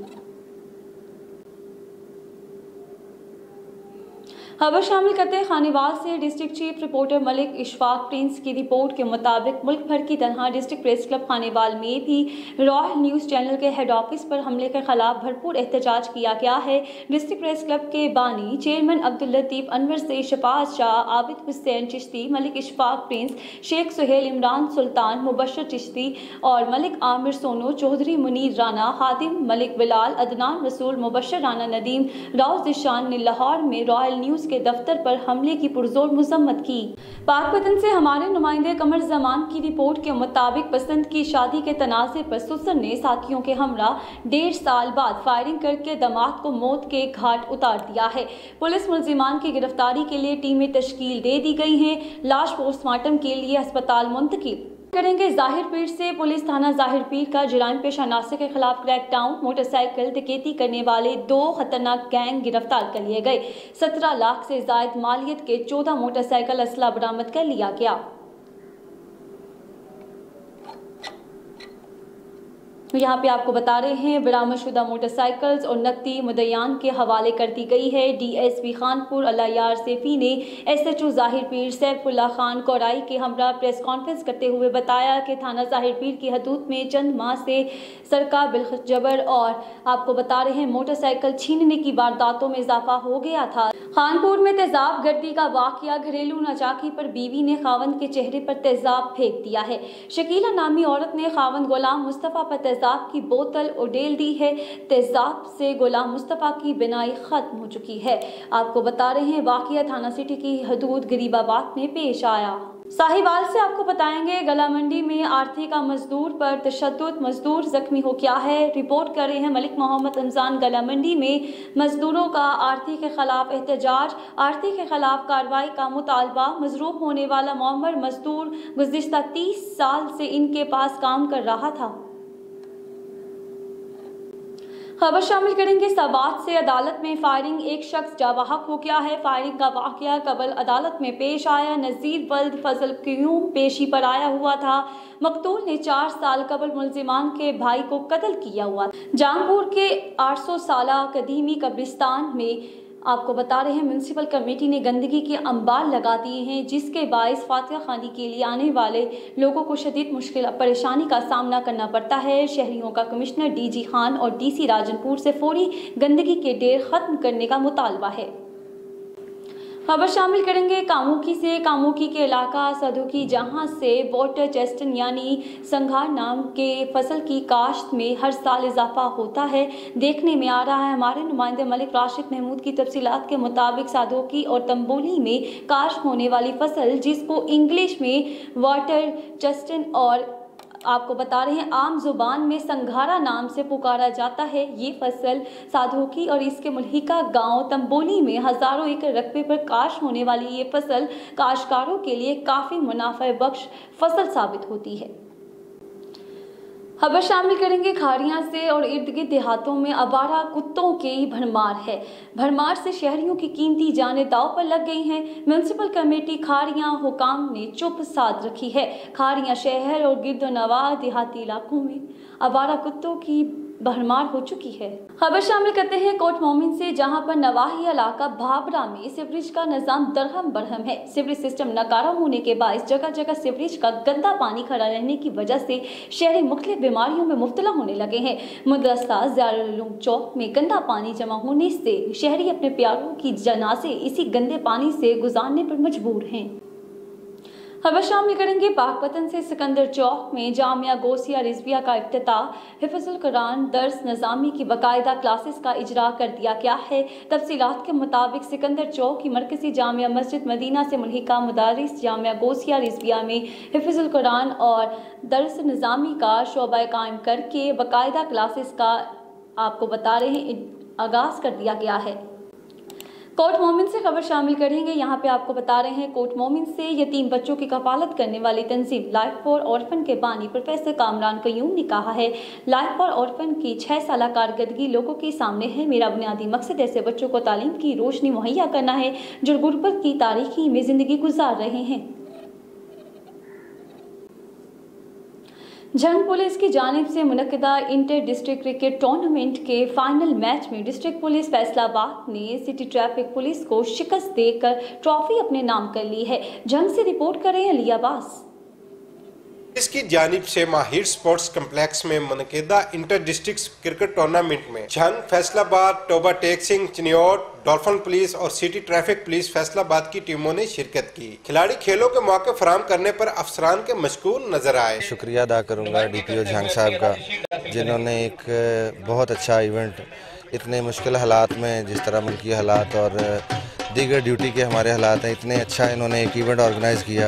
खबर शामिल करते हैं खानेवाल से। District chief reporter Malik Ishfaq Prince की रिपोर्ट के मुताबिक मुल्क भर की तरह डिस्ट्रिक्ट प्रेस क्लब खानेवाल में भी रॉयल न्यूज़ चैनल के हेड ऑफिस पर हमले के खिलाफ भरपूर एहतजाज किया गया है। डिस्ट्रिक्ट प्रेस क्लब के बानी चेयरमैन अब्दुल लतीफ़ अनवर से शफाअत शाह, आबिद हुसैन चिश्ती, मलिक इशफाक प्रिंस, शेख सुहेल, इमरान सुल्तान, मुबशर चिश्ती और मलिक आमिर सोनो, चौधरी मुनीर राना, खादिम मलिक बिलाल, अदनान रसूल, मुबशर राना नदीम, राउज दिशान ने लाहौर में रॉयल न्यूज़ के दफ्तर पर हमले की पुरजोर मजम्मत की। पाकपतन से हमारे नुमाइंदे कमर जमान की रिपोर्ट के मुताबिक पसंद की शादी के तनाज़े पर सुसन ने साथियों के हमरा डेढ़ साल बाद फायरिंग करके दामाद को मौत के घाट उतार दिया है। पुलिस मुलजिमान की गिरफ्तारी के लिए टीमें तश्कील दे दी गई हैं। लाश पोस्टमार्टम के लिए अस्पताल मुंतकिल करेंगे। जाहिर पीर से। पुलिस थाना जाहिर पीर का जुराइम पेशा अनासर के खिलाफ क्रैकडाउन। मोटरसाइकिल डकैती करने वाले दो खतरनाक गैंग गिरफ्तार कर लिए गए। सत्रह लाख से जायद मालियत के चौदह मोटरसाइकिल असला बरामद कर लिया गया। यहाँ पे आपको बता रहे हैं बरामदशुदा मोटरसाइकिल्स और नकदी मुद्दयान के हवाले कर दी गई है। डीएसपी खानपुर अल्लायार सेफी ने एसएचओ जाहिर पीर सैफुल्ला खान कोराई के हमरा प्रेस कॉन्फ्रेंस करते हुए बताया कि थाना जाहिर पीर की हदूद में चंद माह से सरका बिलजबर और आपको बता रहे हैं मोटरसाइकिल छीनने की वारदातों में इजाफा हो गया था। खानपुर में तेजाब गर्दी का वाकया। घरेलू नाचाकी पर बीवी ने खावंद के चेहरे पर तेजाब फेंक दिया है। शकीला नामी औरत ने खावंद गुलाम मुस्तफ़ा पर तेजाब की बोतल उडेल दी है। तेजाब से गुलाम मुस्तफ़ा की बिनाई खत्म हो चुकी है। आपको बता रहे हैं वाकया थाना सिटी की हदूद गरीबाबाद में पेश आया। साहिवाल से आपको बताएंगे गला मंडी में आरती का मजदूर पर तशद्दुद, मजदूर जख्मी हो गया है। रिपोर्ट कर रहे हैं मलिक मोहम्मद रमजान। गला मंडी में मजदूरों का आरती के खिलाफ एहतजाज। आरती के खिलाफ कार्रवाई का मुतालबा। मजरूब होने वाला मोहम्मद मजदूर गुज़िश्ता तीस साल से इनके पास काम कर रहा था। खबर शामिल करेंगे सवात से। अदालत में फायरिंग, एक शख्स जाबाहक हो गया है। फायरिंग का वाकया कबल अदालत में पेश आया। नज़ीर वल्द फजल क्यूम पेशी पर आया हुआ था। मकतूल ने चार साल कबल मुलजिमान के भाई को कत्ल किया हुआ। जहांगपुर के आठ सौ साला कदीमी कब्रिस्तान में आपको बता रहे हैं म्यूनसिपल कमेटी ने गंदगी के अंबार लगा दिए हैं, जिसके बायस फातिहा खानी के लिए आने वाले लोगों को शदीद मुश्किल परेशानी का सामना करना पड़ता है। शहरियों का कमिश्नर डीजी खान और डीसी राजनपुर से फौरी गंदगी के ढेर खत्म करने का मुतालबा है। खबर शामिल करेंगे कामुकी से। कामुकी के इलाका सदुकी, जहां से वाटर चेस्टन यानी संघार नाम के फसल की काश्त में हर साल इजाफा होता है, देखने में आ रहा है। हमारे नुमाइंदे मलिक राशिद महमूद की तफसीलात के मुताबिक सादोकी और तंबोली में काश्त होने वाली फसल, जिसको इंग्लिश में वाटर चेस्टन और आपको बता रहे हैं आम जुबान में संघारा नाम से पुकारा जाता है, ये फसल साधोकी और इसके मुल्हिका गांव तंबोली में हज़ारों एकड़ रकबे पर काश्त होने वाली ये फसल काश्तकारों के लिए काफ़ी मुनाफा बख्श फसल साबित होती है। खबर शामिल करेंगे खाड़ियाँ से और इर्द गिर्द देहातों में आवारा कुत्तों की भरमार है। भरमार से शहरियों की कीमती जानें दाव पर लग गई हैं। म्यूनसिपल कमेटी खाड़ियाँ हुकाम ने चुप साध रखी है। खाड़ियाँ शहर और गिरदोनवाह देहाती इलाकों में आवारा कुत्तों की भरमार हो चुकी है। खबर शामिल करते हैं कोट मोमिन से, जहां पर नवाही इलाका भाबरा में सीवरेज का निजाम दरहम बरहम है। सीवरेज सिस्टम नाकारा होने के बायस जगह जगह सीवरेज का गंदा पानी खड़ा रहने की वजह से शहरी मुख्तलिफ बीमारियों में मुब्तला होने लगे हैं। मदरसा ज़ियारुल चौक में गंदा पानी जमा होने से शहरी अपने प्यारों की जनाजे इसी गंदे पानी से गुजारने पर मजबूर हैं। खबर शामिल करेंगे पाकपतन से। सिकंदर चौक में जामिया गौसिया रिजविया का इफ्तिताह, हिफ्ज़ुल कुरान दर्स निज़ामी की बाकायदा क्लासेस का इजरा कर दिया गया है। तफसीलात के मुताबिक सिकंदर चौक की मरकज़ी जामिया मस्जिद मदीना से मुल्हिका मदारिस जामिया गौसिया रिजविया में हिफ्ज़ुल कुरान और दर्स निज़ामी का शोबा कायम करके बाकायदा क्लासेस का आपको बता रहे हैं आगाज़ कर दिया गया है। कोट मोमिन से खबर शामिल करेंगे। यहाँ पे आपको बता रहे हैं कोट मोमिन से यतीम बच्चों की कफालत करने वाली तंजीम लाइफ फॉर ऑर्फन के बानी प्रोफेसर कामरान कयूम ने कहा है, लाइफ फॉर ऑर्फन की छः साल कारकर्दगी लोगों के सामने है। मेरा बुनियादी मकसद ऐसे बच्चों को तालीम की रोशनी मुहैया करना है जो गुर्बत की तारीखी में ज़िंदगी गुजार रहे हैं। जंग पुलिस की जानिब से मुनक्किदा इंटर डिस्ट्रिक्ट क्रिकेट टूर्नामेंट के फाइनल मैच में डिस्ट्रिक्ट पुलिस फैसलाबाद ने सिटी ट्रैफिक पुलिस को शिकस्त देकर ट्रॉफी अपने नाम कर ली है। जंग से रिपोर्ट कर रहे हैं अली अब्बास। इसकी जानिब से माहिर स्पोर्ट्स कम्प्लेक्स में मुनक्किदा इंटर डिस्ट्रिक्ट क्रिकेट टूर्नामेंट में झंग, फैसलाबाद, टोबा टेक सिंह, चिन्योट, डॉल्फिन पुलिस और सिटी ट्रैफिक पुलिस फैसलाबाद की टीमों ने शिरकत की। खिलाड़ी खेलों के मौके फराहम करने पर अफसरान के मशगूल नजर आए। शुक्रिया अदा करूंगा डीपीओ झंग साहब का, जिन्होंने एक बहुत अच्छा इवेंट इतने मुश्किल हालात में, जिस तरह मुल्की हालात और दीगर ड्यूटी के हमारे हालात हैं, इतने अच्छा इन्होंने एक इवेंट ऑर्गेनाइज किया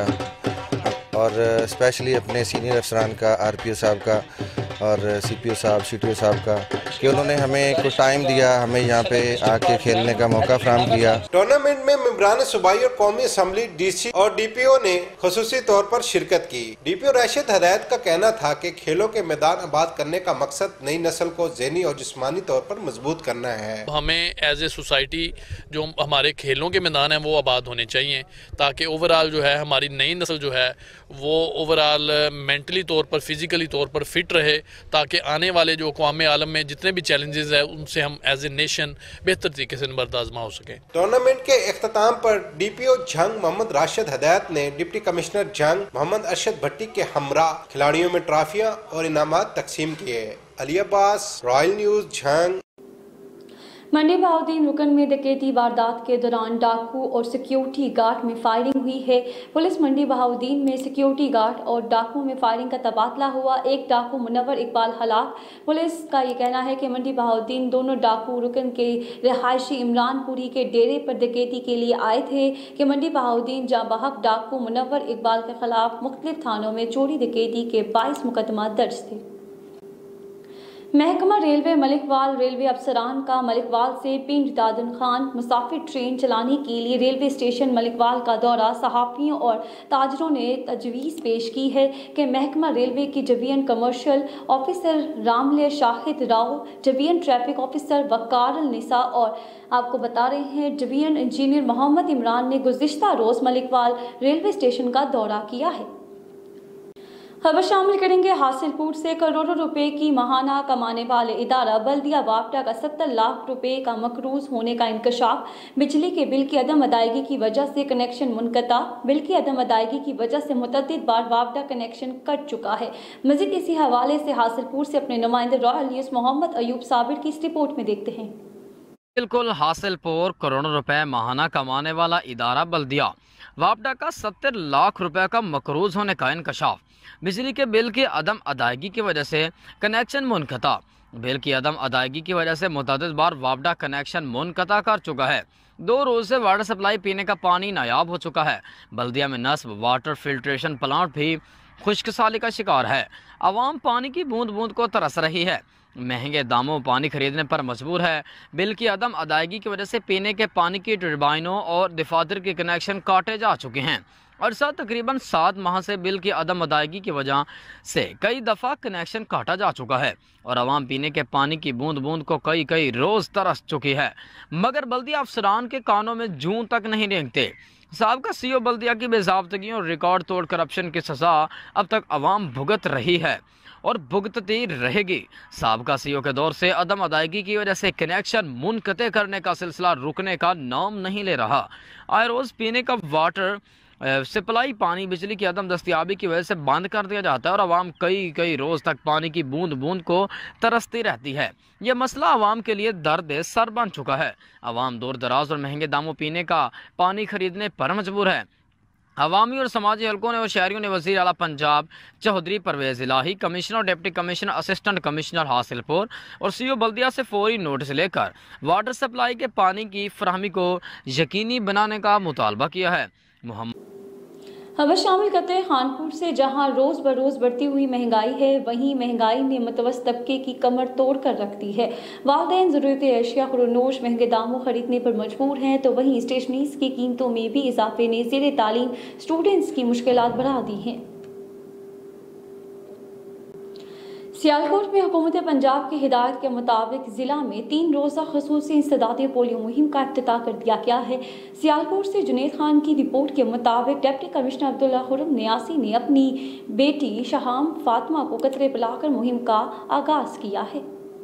और स्पेशली अपने सीनियर अफसरान का, आरपीओ साहब का और सीपीओ साहब, सीटीओ साहब का, कि उन्होंने हमें कुछ टाइम दिया, हमें यहाँ पे आके खेलने का मौका फराहम किया। टूर्नामेंट में मेंबरान सूबाई और कौमी असम्बली, डीसी और डीपीओ ने खुसूसी तौर पर शिरकत की। डीपीओ राशिद हदायत का कहना था कि खेलों के मैदान आबाद करने का मकसद नई नस्ल को ज़हनी और जिस्मानी तौर पर मजबूत करना है। हमें एज ए सोसाइटी जो हमारे खेलों के मैदान है वो आबाद होने चाहिए, ताकि ओवरऑल जो है हमारी नई नस्ल जो है वो ओवरऑल मेंटली तौर पर, फिजिकली तौर पर फिट रहे, ताकि आने वाले जो अक़वाम आलम में जितने भी चैलेंजेस है उनसे हम एज ए नेशन बेहतर तरीके से बर्दाश्त हो सके। टूर्नामेंट के इख्तिताम पर डीपीओ झंग मोहम्मद राशिद हदायत ने डिप्टी कमिश्नर झंग मोहम्मद अरशद भट्टी के हमरा खिलाड़ियों में ट्रॉफियां और इनामात तकसीम किए। Ali Abbas, Royal News, Jhang. मंडी बहाउद्दीन रुकन में डकैती वारदात के दौरान डाकू और सिक्योरिटी गार्ड में फायरिंग हुई है। पुलिस मंडी बहाउद्दीन में सिक्योरिटी गार्ड और डाकू में फायरिंग का तबादला हुआ। एक डाकू मुनव्वर इकबाल हलाक। पुलिस का ये कहना है कि मंडी बहाउद्दीन दोनों डाकू रुकन के रिहायशी इमरानपुरी के डेरे पर डकैती के लिए आए थे कि मंडी बहाउद्दीन जाबहक डाकू मुनव्वर इकबाल के खिलाफ मुख्तलिफ थानों में चोरी डकैती के बाईस मुकदमा दर्ज थे। महकमा रेलवे मलिकवाल रेलवे अफसरान का मलिकवाल से पिंड दादन खान मुसाफिर ट्रेन चलाने के लिए रेलवे स्टेशन मलिकवाल का दौरा सहाफ़ियों और ताजरों ने तजवीज़ पेश की है कि महकमा रेलवे की डिवीजन कमर्शियल ऑफिसर रामले Shahid Rao, division traffic officer Waqar Nisa और आपको बता रहे हैं डिवीजन इंजीनियर मोहम्मद इमरान ने गुज़िश्ता रोज़ मलिकवाल रेलवे स्टेशन का दौरा किया है। खबर शामिल करेंगे हासिलपुर से। करोड़ों रुपए की महाना कमाने वाले इदारा बल्दिया वापडा का सत्तर लाख रुपए का मकरूज होने का इंकशाफ। बिजली के बिल की अदम अदायगी की वजह से कनेक्शन मुनक़ता। बिल की अदम अदायगी की वजह से मुतअद्दिद बार वापडा कनेक्शन कट चुका है। मज़ीद इसी हवाले से हासिलपुर से अपने नुमाइंदे रॉयल न्यूज़ मोहम्मद अयूब साबिर की इस रिपोर्ट में देखते हैं। बिल्कुल हासिलपुर करोड़ों रुपए महाना कमाने वाला इदारा बल्दिया वापडा का सत्तर लाख रुपए का मकरूज होने का इंकशाफ। बिजली के बिल की अदम अदायगी की वजह से कनेक्शन मुनक़ता। बिल की अदम अदायगी की वजह से मुतअद्दिद बार वापडा कनेक्शन मुनक़ता कर चुका है। दो रोज से वाटर सप्लाई पीने का पानी नायाब हो चुका है। बल्दिया में नस्ब वाटर फिल्ट्रेशन प्लांट भी खुश्कसाली का शिकार है। आवाम पानी की बूंद बूंद को तरस रही है। महंगे दामों पानी खरीदने पर मजबूर है। बिल की अदम अदायगी की वजह से पीने के पानी की टर्बाइनों और दफातर के कनेक्शन काटे जा चुके हैं। अरसा तकरीबन सात माह से बिल की अदम अदायगी की वजह से कई दफ़ा कनेक्शन काटा जा चुका है और आवाम पीने के पानी की बूंद बूंद को कई कई रोज़ तरस चुकी है, मगर बल्दिया अफसरान के कानों में जूं तक नहीं रेंगते। साबका सीओ बल्दिया की बेज़ाब्तगी और रिकॉर्ड तोड़ करप्शन की सज़ा अब तक आवाम भुगत रही है और भुगतती रहेगी। साबका सीओ के दौर से अदम अदायगी की वजह से कनेक्शन मुनक़ते करने का सिलसिला रुकने का नाम नहीं ले रहा। आए रोज़ पीने का वाटर सप्लाई पानी बिजली की अदम दस्तियाबी की वजह से बंद कर दिया जाता है और आवाम कई कई रोज़ तक पानी की बूंद बूंद को तरसती रहती है। यह मसला आवाम के लिए दर्द सर बन चुका है। आवाम दूर दराज और महंगे दामों पीने का पानी खरीदने पर मजबूर है। अवामी और समाजी हलकों ने और शहरियों ने वज़ीर आला पंजाब चौधरी परवेज़ इलाही, कमिश्नर और deputy commissioner, assistant commissioner Hasilpur और सीओ बल्दिया से फौरी नोटिस लेकर वाटर सप्लाई के पानी की फराहमी को यकीनी बनाने का मुतालबा किया है। खबर शामिल करते हैं खानपुर से, जहां रोज़ बरोज़ बढ़ती हुई महंगाई है, वहीं महंगाई ने मुतवस्सित तबके की कमर तोड़ कर रख दी है। वालिदैन ज़रूरत अशिया खुरोनोश महंगे दामों खरीदने पर मजबूर हैं, तो वहीं स्टेशनरीज की कीमतों में भी इजाफे ने ज़ेर तालीम स्टूडेंट्स की मुश्किलात बढ़ा दी हैं। सियालकोट में हुकूमत पंजाब की हिदायत के मुताबिक ज़िला में तीन रोज़ा खसूसी इंसदादी पोलियो मुहिम का इफ्तिताह कर दिया गया है। सियालकोट से जुनेद खान की रिपोर्ट के मुताबिक डिप्टी कमिश्नर अब्दुल्ला खुरम नियासी ने अपनी बेटी शहाम फातिमा को कतरे पिलाकर मुहिम का आगाज़ किया है।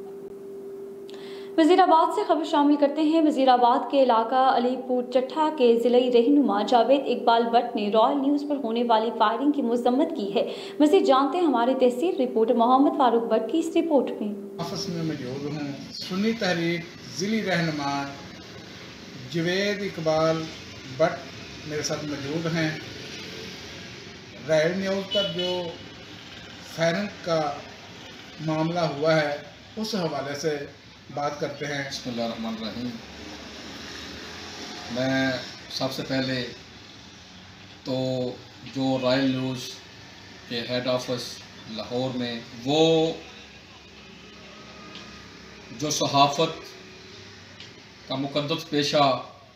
वज़ीराबाद से खबर शामिल करते हैं। वज़ीराबाद के इलाका अलीपुर चट्ठा के ज़िले रहनुमा जावेद इकबाल भट्ट ने रॉयल न्यूज़ पर होने वाली फायरिंग की मजम्मत की है। मज़ीद जानते हैं हमारे तहसील रिपोर्टर मोहम्मद फारूक भट्ट की इस रिपोर्ट में। ऑफिस में मौजूद हूँ। सुन्नी तहरीक ज़िली रहनुमा जावेद इकबाल भट्ट मेरे साथ मौजूद हैं। रॉयल न्यूज़ पर जो फायरिंग का मामला हुआ है उस हवाले से बात करते हैं। बिस्मिल्लाहिर्रहमानिर्रहीम। मैं सबसे पहले तो जो रॉयल न्यूज़ के हेड ऑफिस लाहौर में वो जो सहाफ़त का मुक़द्दस पेशा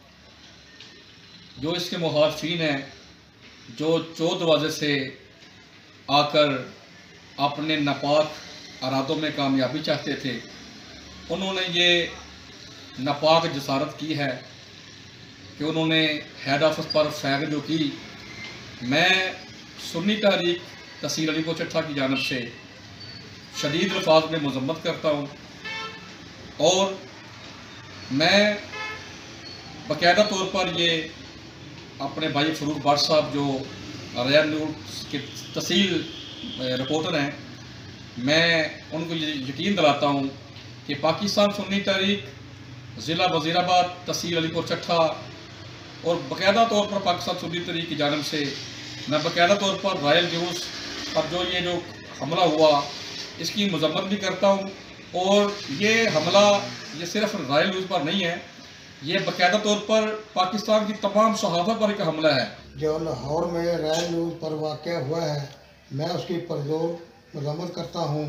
जो इसके मुहाफ़िन हैं, जो चौथ दरवाज़े से आकर अपने नापाक इरादों में कामयाबी चाहते थे, उन्होंने ये नापाक जसारत की है कि उन्होंने हेड ऑफिस पर फायरिंग जो की। मैं सुन्नी तहरीक तहसील अलीपुर चट्ठा की जानिब से शदीद अल्फाज में मजम्मत करता हूँ और मैं बाकायदा तौर पर ये अपने भाई फरूक भट्ट साहब जो रॉयल न्यूज़ के तहसील रिपोर्टर हैं, मैं उनको ये यकीन दिलाता हूँ कि पाकिस्तान सुन्नी तहरीक ज़िला वज़ीराबाद तहसील अलीपुर चट्ठा और बाकायदा तौर पर पाकिस्तान सुन्नी तहरीक की जानिब से मैं बाकायदा तौर पर रॉयल न्यूज़ पर जो ये जो हमला हुआ इसकी मजम्मत भी करता हूँ। और ये हमला ये सिर्फ रॉयल न्यूज़ पर नहीं है, ये बाकायदा तौर पर पाकिस्तान की तमाम सहाफ़त पर एक हमला है। जो लाहौर में रॉयल न्यूज़ पर वाक़या हुआ है, मैं उसकी पुरज़ोर मजम्मत करता हूँ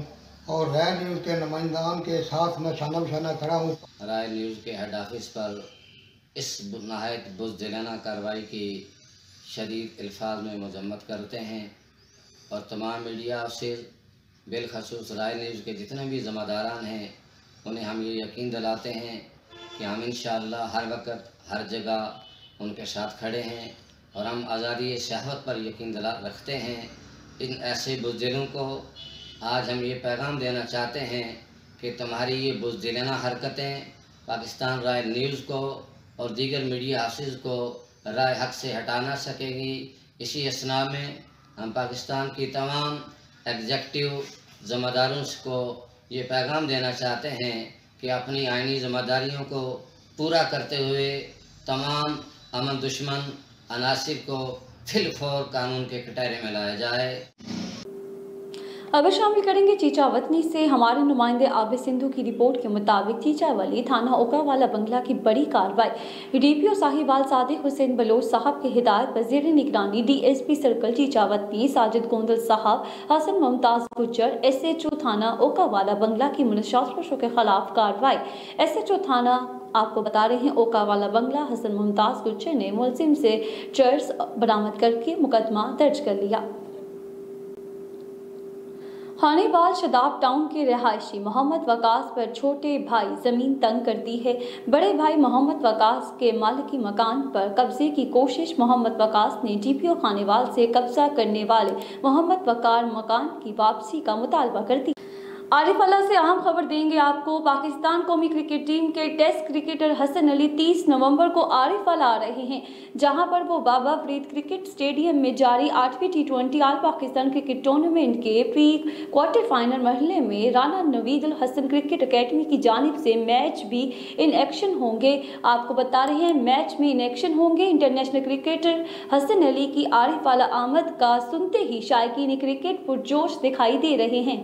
और राय न्यूज़ के नुमाइंदान के साथ मैं शाना बशाना खड़ा हूँ। राय न्यूज़ के हेड ऑफिस पर इस नहायत बुज़दिलाना कार्रवाई की शदीद अल्फाज में मजम्मत करते हैं और तमाम मीडिया से बिलखसूस राय न्यूज़ के जितने भी ज़िम्मेदारान हैं उन्हें हम ये यकीन दिलाते हैं कि हम इंशाअल्लाह हर वक्त हर जगह उनके साथ खड़े हैं और हम आज़ादी सहाफ़त पर यकीन दिला रखते हैं। इन ऐसे बुज़दिलों को आज हम ये पैगाम देना चाहते हैं कि तुम्हारी ये बुज़दिलाना हरकतें पाकिस्तान राय न्यूज़ को और दीगर मीडिया हाउसेस को राय हक से हटा ना सकेगी। इसी असना में हम पाकिस्तान की तमाम एग्जेक्टिव ज़िम्मेदारों को ये पैगाम देना चाहते हैं कि अपनी आइनी ज़िम्मेदारियों को पूरा करते हुए तमाम अमन दुश्मन अनासिर को फिलफौर कानून के कटहरे में लाया जाए। अगर शामिल करेंगे चीचावतनी से हमारे नुमाइंदे आबिद सिंधु की रिपोर्ट के मुताबिक चीचावली थाना ओकावाला बंगला की बड़ी कार्रवाई। डीपीओ साहिबाल सादिक हुसैन बलोच साहब के हिदायत पर ज़ेर निगरानी डीएसपी सर्कल चीचावतनी साजिद गोंदल साहब, हसन मुमताज़ गुज्जर, एसएचओ थाना ओकावाला बंगला की मुनशासरों के खिलाफ कार्रवाई। एसएचओ थाना आपको बता रहे हैं ओकावाला बंगला हसन मुमताज़ गुज्जर ने मुलजिम से चर्स बरामद करके मुकदमा दर्ज कर लिया। हानेबाल शदाब टाउन के रहायशी मोहम्मद वकास पर छोटे भाई जमीन तंग करती है। बड़े भाई मोहम्मद वकास के मालिकी मकान पर कब्जे की कोशिश। मोहम्मद वकास ने डीपीओ खानेवाल से कब्जा करने वाले मोहम्मद वकार मकान की वापसी का मुतालबा कर दी। आरिफ अल्लाह से अहम खबर देंगे आपको। पाकिस्तान कौमी क्रिकेट टीम के टेस्ट क्रिकेटर हसन अली तीस नवंबर को आरिफ अल्लाह आ रहे हैं, जहां पर वो बाबा फरीद क्रिकेट स्टेडियम में जारी आठवीं T twenty all Pakistan cricket tournament के प्री क्वार्टर फाइनल मरहले में राना नवीद अल हसन क्रिकेट अकेडमी की जानिब से मैच भी इन एक्शन होंगे। आपको बता रहे हैं मैच में इन एक्शन होंगे। इंटरनेशनल क्रिकेटर हसन अली की आरिफ अल्लाह आमद का सुनते ही शायकीन क्रिकेट पुरजोश दिखाई दे रहे हैं।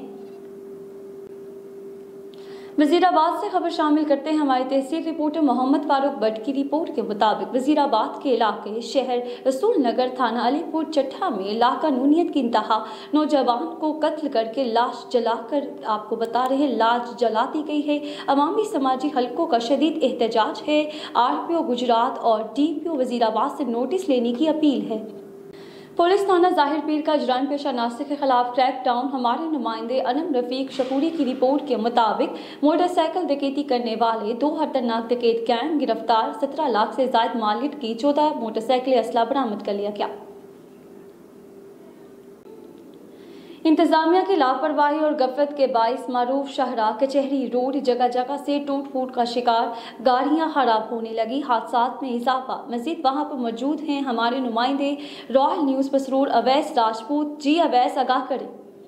वजीराबाद से खबर शामिल करते हैं हमारे तहसील रिपोर्टर मोहम्मद फारूक भट्ट की रिपोर्ट के मुताबिक वजीराबाद के इलाके शहर रसूल नगर थाना अलीपुर चट्ठा में लाकानूनियत की इंतहा, नौजवान को कत्ल करके लाश जलाकर आपको बता रहे हैं लाश जला दी गई है। अवामी समाजी हलकों का शदीद एहतजाज है। आरपीओ गुजरात और डीपीओ वजीराबाद से नोटिस लेने की अपील है। पुलिस थाना जाहिर पीर का जुराम पेशा नासिर के खिलाफ क्रैक डाउन। हमारे नुमाइंदे अनम रफीक शकूरी की रिपोर्ट के मुताबिक मोटरसाइकिल डकैती करने वाले दो खतरनाक डकैत गैंग गिरफ्तार। सत्रह लाख से ज्यादा मालिक की चौदह मोटरसाइकिल असला बरामद कर लिया गया। इंतजामिया की लापरवाही और गफलत के बाइस मारूफ शाहरा कचहरी रोड जगह जगह से टूट फूट का शिकार, गाड़ियां खराब होने लगी, हादसात में इजाफा। मजीद वहां पर मौजूद हैं हमारे नुमाइंदे रॉयल न्यूज़ पसरूर अवैस राजपूत। जी अवैस, आगाह करें।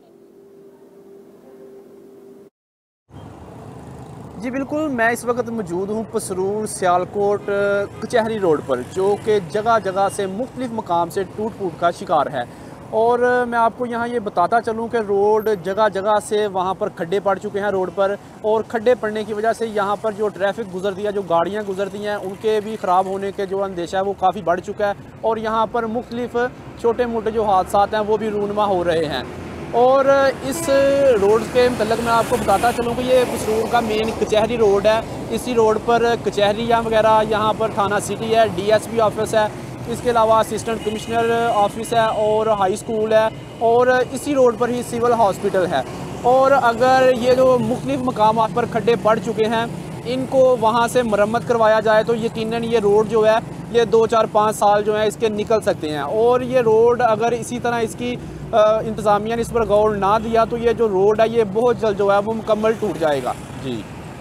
जी बिल्कुल, मैं इस वक्त मौजूद हूँ पसरूर सियालकोट कचहरी रोड पर, जो कि जगह जगह से मुख्तलिफ मकाम से टूट फूट का शिकार है। और मैं आपको यहाँ ये बताता चलूँ कि रोड जगह जगह से वहाँ पर खड्डे पड़ चुके हैं रोड पर, और खड्डे पड़ने की वजह से यहाँ पर जो ट्रैफिक गुजरती है, जो गाड़ियाँ गुजरती हैं, उनके भी ख़राब होने के जो अंदेशा है वो काफ़ी बढ़ चुका है। और यहाँ पर मुख्तलिफ छोटे मोटे जो हादसात हैं वो भी रूनमा हो रहे हैं। और इस रोड के मतलब मैं आपको बताता चलूँ कि ये पसरूर का मेन कचहरी रोड है। इसी रोड पर कचहरियाँ वगैरह, यहाँ पर थाना सिटी है, डीएसपी ऑफिस है, इसके अलावा असिस्टेंट कमिश्नर ऑफिस है और हाई स्कूल है, और इसी रोड पर ही सिविल हॉस्पिटल है। और अगर ये जो मुख्तलिफ मकामात पर खड्डे पड़ चुके हैं, इनको वहाँ से मरम्मत करवाया जाए तो यकीनन ये रोड जो है ये दो चार पाँच साल जो है इसके निकल सकते हैं। और ये रोड अगर इसी तरह इसकी इंतज़ामिया ने इस पर गौर ना दिया तो ये जो रोड है ये बहुत जल्द जो है वो मुकम्मल टूट जाएगा। जी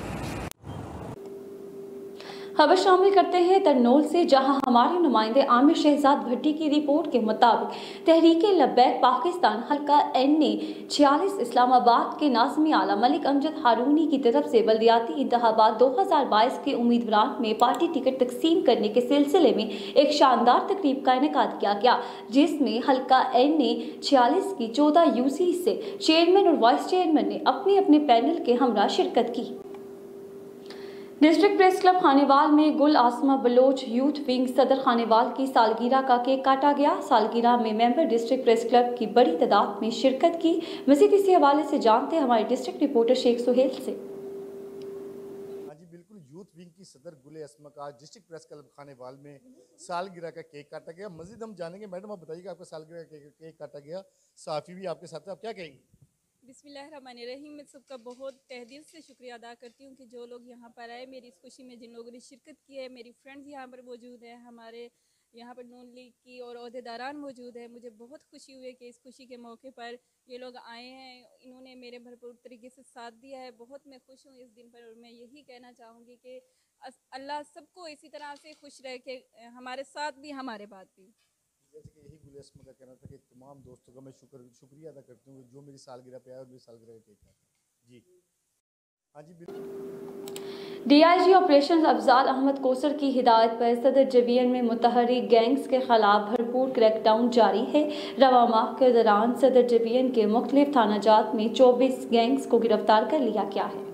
खबर शामिल करते हैं तरनोल से, जहां हमारे नुमाइंदे आमिर शहजाद भट्टी की रिपोर्ट के मुताबिक तहरीक लब्बैक पाकिस्तान हल्का एन ने छियालीस इस्लामाबाद के नाज़मी आला मलिक अमजद हारूनी की तरफ से बल्दियाती इंतखाबात दो हज़ार बाईस के उम्मीदवारों में पार्टी टिकट तकसीम करने के सिलसिले में एक शानदार तकरीब का इनेकाद किया गया, जिसमें हल्का एन ने छियालीस की चौदह यूसी से चेयरमैन और वाइस चेयरमैन ने अपने अपने पैनल के हमरा शिरकत की। डिस्ट्रिक्ट प्रेस क्लब खानेवाल में गुल आसमा बलोच यूथ विंग सदर खानेवाल की सालगिरह का केक काटा गया। सालगिरह में मेंबर डिस्ट्रिक्ट प्रेस क्लब की बड़ी तादाद में शिरकत की। मज़ीद इसी हवाले से जानते हैं हमारे डिस्ट्रिक्ट रिपोर्टर शेख सुहेल से। हाँ जी बिल्कुल, यूथ विंग की सदर गुल आसमा का डिस्ट्रिक्ट प्रेस क्लब खानेवाल में सालगिरह का केक काटा गया। मज़ीद हम जानेंगे, मैडम आप बताइएगा, आपका सालगिरह का केक काटा गया, साफ़ी भी आपके साथ है, आप क्या कहेंगे? बिस्मिल्लाहिर्रहमानिर्रहीम। मैं सबका बहुत तहे दिल से शुक्रिया अदा करती हूँ कि जो लोग यहाँ पर आए, मेरी इस खुशी में जिन लोगों ने शिरकत की है। मेरी फ्रेंड्स यहाँ पर मौजूद हैं, हमारे यहाँ पर नून लीग की और ओहदेदारान मौजूद है। मुझे बहुत खुशी हुई है कि इस खुशी के मौके पर ये लोग आए हैं। इन्होंने मेरे भरपूर तरीके से साथ दिया है। बहुत मैं खुश हूँ इस दिन पर, और मैं यही कहना चाहूँगी कि अल्लाह सबको इसी तरह से खुश रहे कि हमारे साथ भी हमारे बाद भी। जैसे कि यही गुल आसमा का कहना था कि तमाम दोस्तों का मैं शुक्र शुक्रिया अदा करती हूँ जो मेरी सालगिरह पे आया और मेरी सालगिरह का केक काटा। जी हाँ जी बिल्कुल। डीआईजी ऑपरेशन अफजाल अहमद कोसर की हिदायत पर सदर जबीन में मुतहरिक गैंग्स के खिलाफ भरपूर क्रैकडाउन जारी है। रवा माह के दौरान सदर जबीन के मुख्तलिफ थाना जात में चौबीस गैंग्स को गिरफ्तार कर लिया गया है।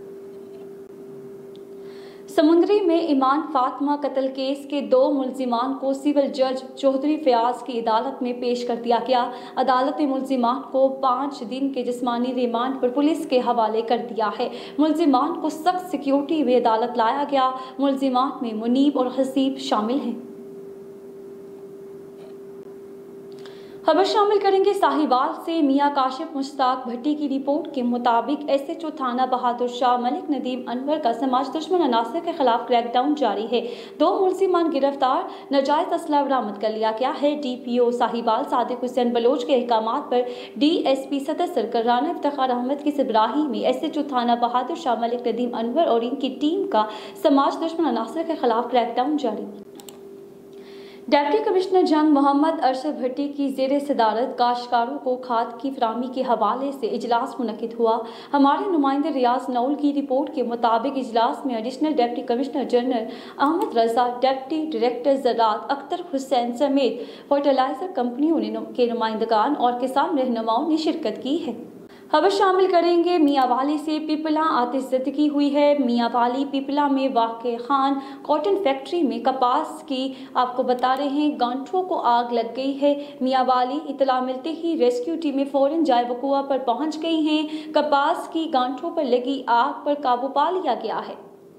समुंदरी में ईमान फातिमा कत्ल केस के दो मुलजिमान को सिविल जज चौधरी फयाज की अदालत में पेश कर दिया गया। अदालत ने मुलजिमान को पाँच दिन के जिस्मानी रिमांड पर पुलिस के हवाले कर दिया है। मुलजिमान को सख्त सिक्योरिटी में अदालत लाया गया। मुलजिमान में मुनीब और हसीब शामिल हैं। खबर शामिल करेंगे साहिवाल से। मियां काशिफ मुश्ताक भट्टी की रिपोर्ट के मुताबिक एस एच ओ थाना बहादुर शाह मलिक नदीम अनवर का समाज दुश्मन अनासर के खिलाफ क्रैकडाउन जारी है। दो मुलजिमान गिरफ्तार, नाजायज असला बरामद कर लिया गया है। D P O Sahiwal Sadiq Hussain Baloch के अहकामात पर डी एस पी सदर सरकार राना इफ्तिखार अहमद की सरबराही में एस एच ओ थाना बहादुर शाह मलिक नदीम अनवर और इनकी टीम का समाज दुश्मन अनासर के खिलाफ क्रैकडाउन जारी। डिप्टी कमिश्नर जंग मोहम्मद अरशद भट्टी की जेर सदारत काश्तकारों को खाद की फराहमी के हवाले से इजलास मुनक्किद हुआ। हमारे नुमाइंदे रियाज नौल की रिपोर्ट के मुताबिक इजलास में additional deputy commissioner general Ahmad Raza, deputy director ज़राअत अख्तर हुसैन समेत फर्टिलाइजर कंपनियों के नुमाइंदगान और किसान रहनुमाओं ने शिरकत की है। खबर शामिल करेंगे मियांवाली से। पिपला आतिशज़दगी हुई है। मियांवाली पिपला में वाक़े खान कॉटन फैक्ट्री में कपास की आपको बता रहे हैं गांठों को आग लग गई है। मियांवाली इतला मिलते ही रेस्क्यू टीमें फ़ौरन जाए वक़ुआ पर पहुंच गई हैं। कपास की गांठों पर लगी आग पर काबू पा लिया गया है।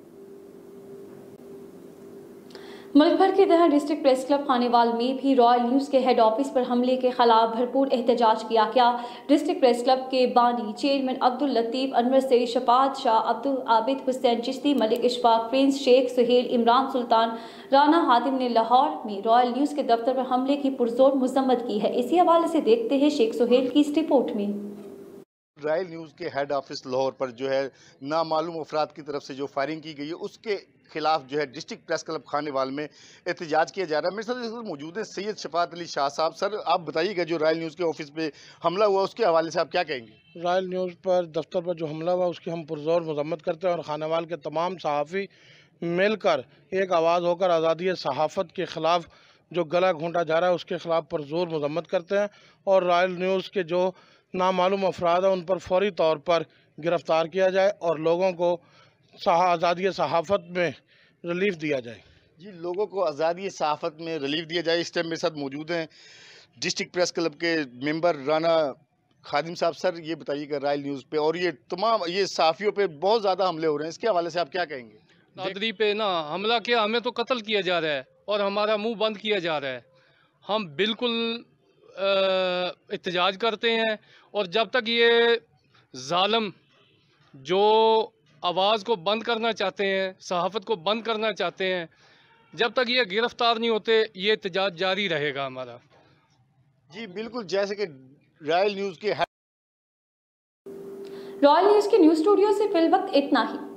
मुल्क भर की तरह डिस्ट्रिक्ट प्रेस क्लब खानेवाल में भी रॉयल न्यूज़ के हेड ऑफिस पर हमले के खिलाफ भरपूर एहतजाज किया गया। डिस्ट्रिक्ट प्रेस क्लब के बानी चेयरमैन अब्दुल लतीफ़, अनवर से शफात शाह, अब्दुल आबिद हुसैन चिश्ती, मलिक इशफाक, प्रिंस शेख सुहेल, इमरान सुल्तान, राना हातिम ने लाहौर में रॉयल न्यूज़ के दफ्तर पर हमले की पुरजोर मजम्मत की है। इसी हवाले से देखते हैं शेख सुहेल की इस रिपोर्ट में। रॉयल न्यूज़ के हेड ऑफिस लाहौर पर जो है नामालूम अफराद की तरफ से जो फायरिंग की गई है उसके खिलाफ जो है डिस्ट्रिक्ट प्रेस क्लब खानेवाल में एहतजाज किया जा रहा है। मेरे साथ मौजूद है सैयद शफात अली शाह साहब। सर आप बताइएगा जो रॉयल न्यूज़ के ऑफिस पे हमला हुआ उसके हवाले से आप क्या कहेंगे? रॉयल न्यूज़ पर दफ्तर पर जो हमला हुआ उसकी हम पुरजोर मजम्मत करते हैं और खानेवाल के तमाम सहाफ़ी मिलकर एक आवाज़ होकर आज़ादी सहाफ़त के ख़िलाफ़ जो गला घोंटा जा रहा है उसके ख़िलाफ़ पुरजोर मजम्मत करते हैं और रॉयल न्यूज़ के जो नामालूम अफराद हैं उन पर फौरी तौर पर गिरफ़्तार किया जाए और लोगों को आज़ादी सहाफ़त में रिलीफ दिया जाए। जी, लोगों को आज़ादी सहाफ़त में रिलीफ दिया जाए। इस टाइम मेरे साथ मौजूद हैं डिस्ट्रिक्ट प्रेस क्लब के मेंबर राना खादिम साहब। सर ये बताइएगा रॉयल न्यूज़ पे और ये तमाम ये सहाफ़ियों पे बहुत ज़्यादा हमले हो रहे हैं, इसके हवाले से आप क्या कहेंगे? नादरी पे ना हमला किया, हमें तो कत्ल किया जा रहा है और हमारा मुंह बंद किया जा रहा है। हम बिल्कुल एहतजाज करते हैं और जब तक ये जालिम जो आवाज़ को बंद करना चाहते हैं, सहाफ़त को बंद करना चाहते हैं, जब तक ये गिरफ़्तार नहीं होते ये एहतजाज जारी रहेगा हमारा। जी बिल्कुल, जैसे कि रॉयल न्यूज़ के रॉयल न्यूज़ के न्यूज़ स्टूडियो से फिल वक्त इतना ही।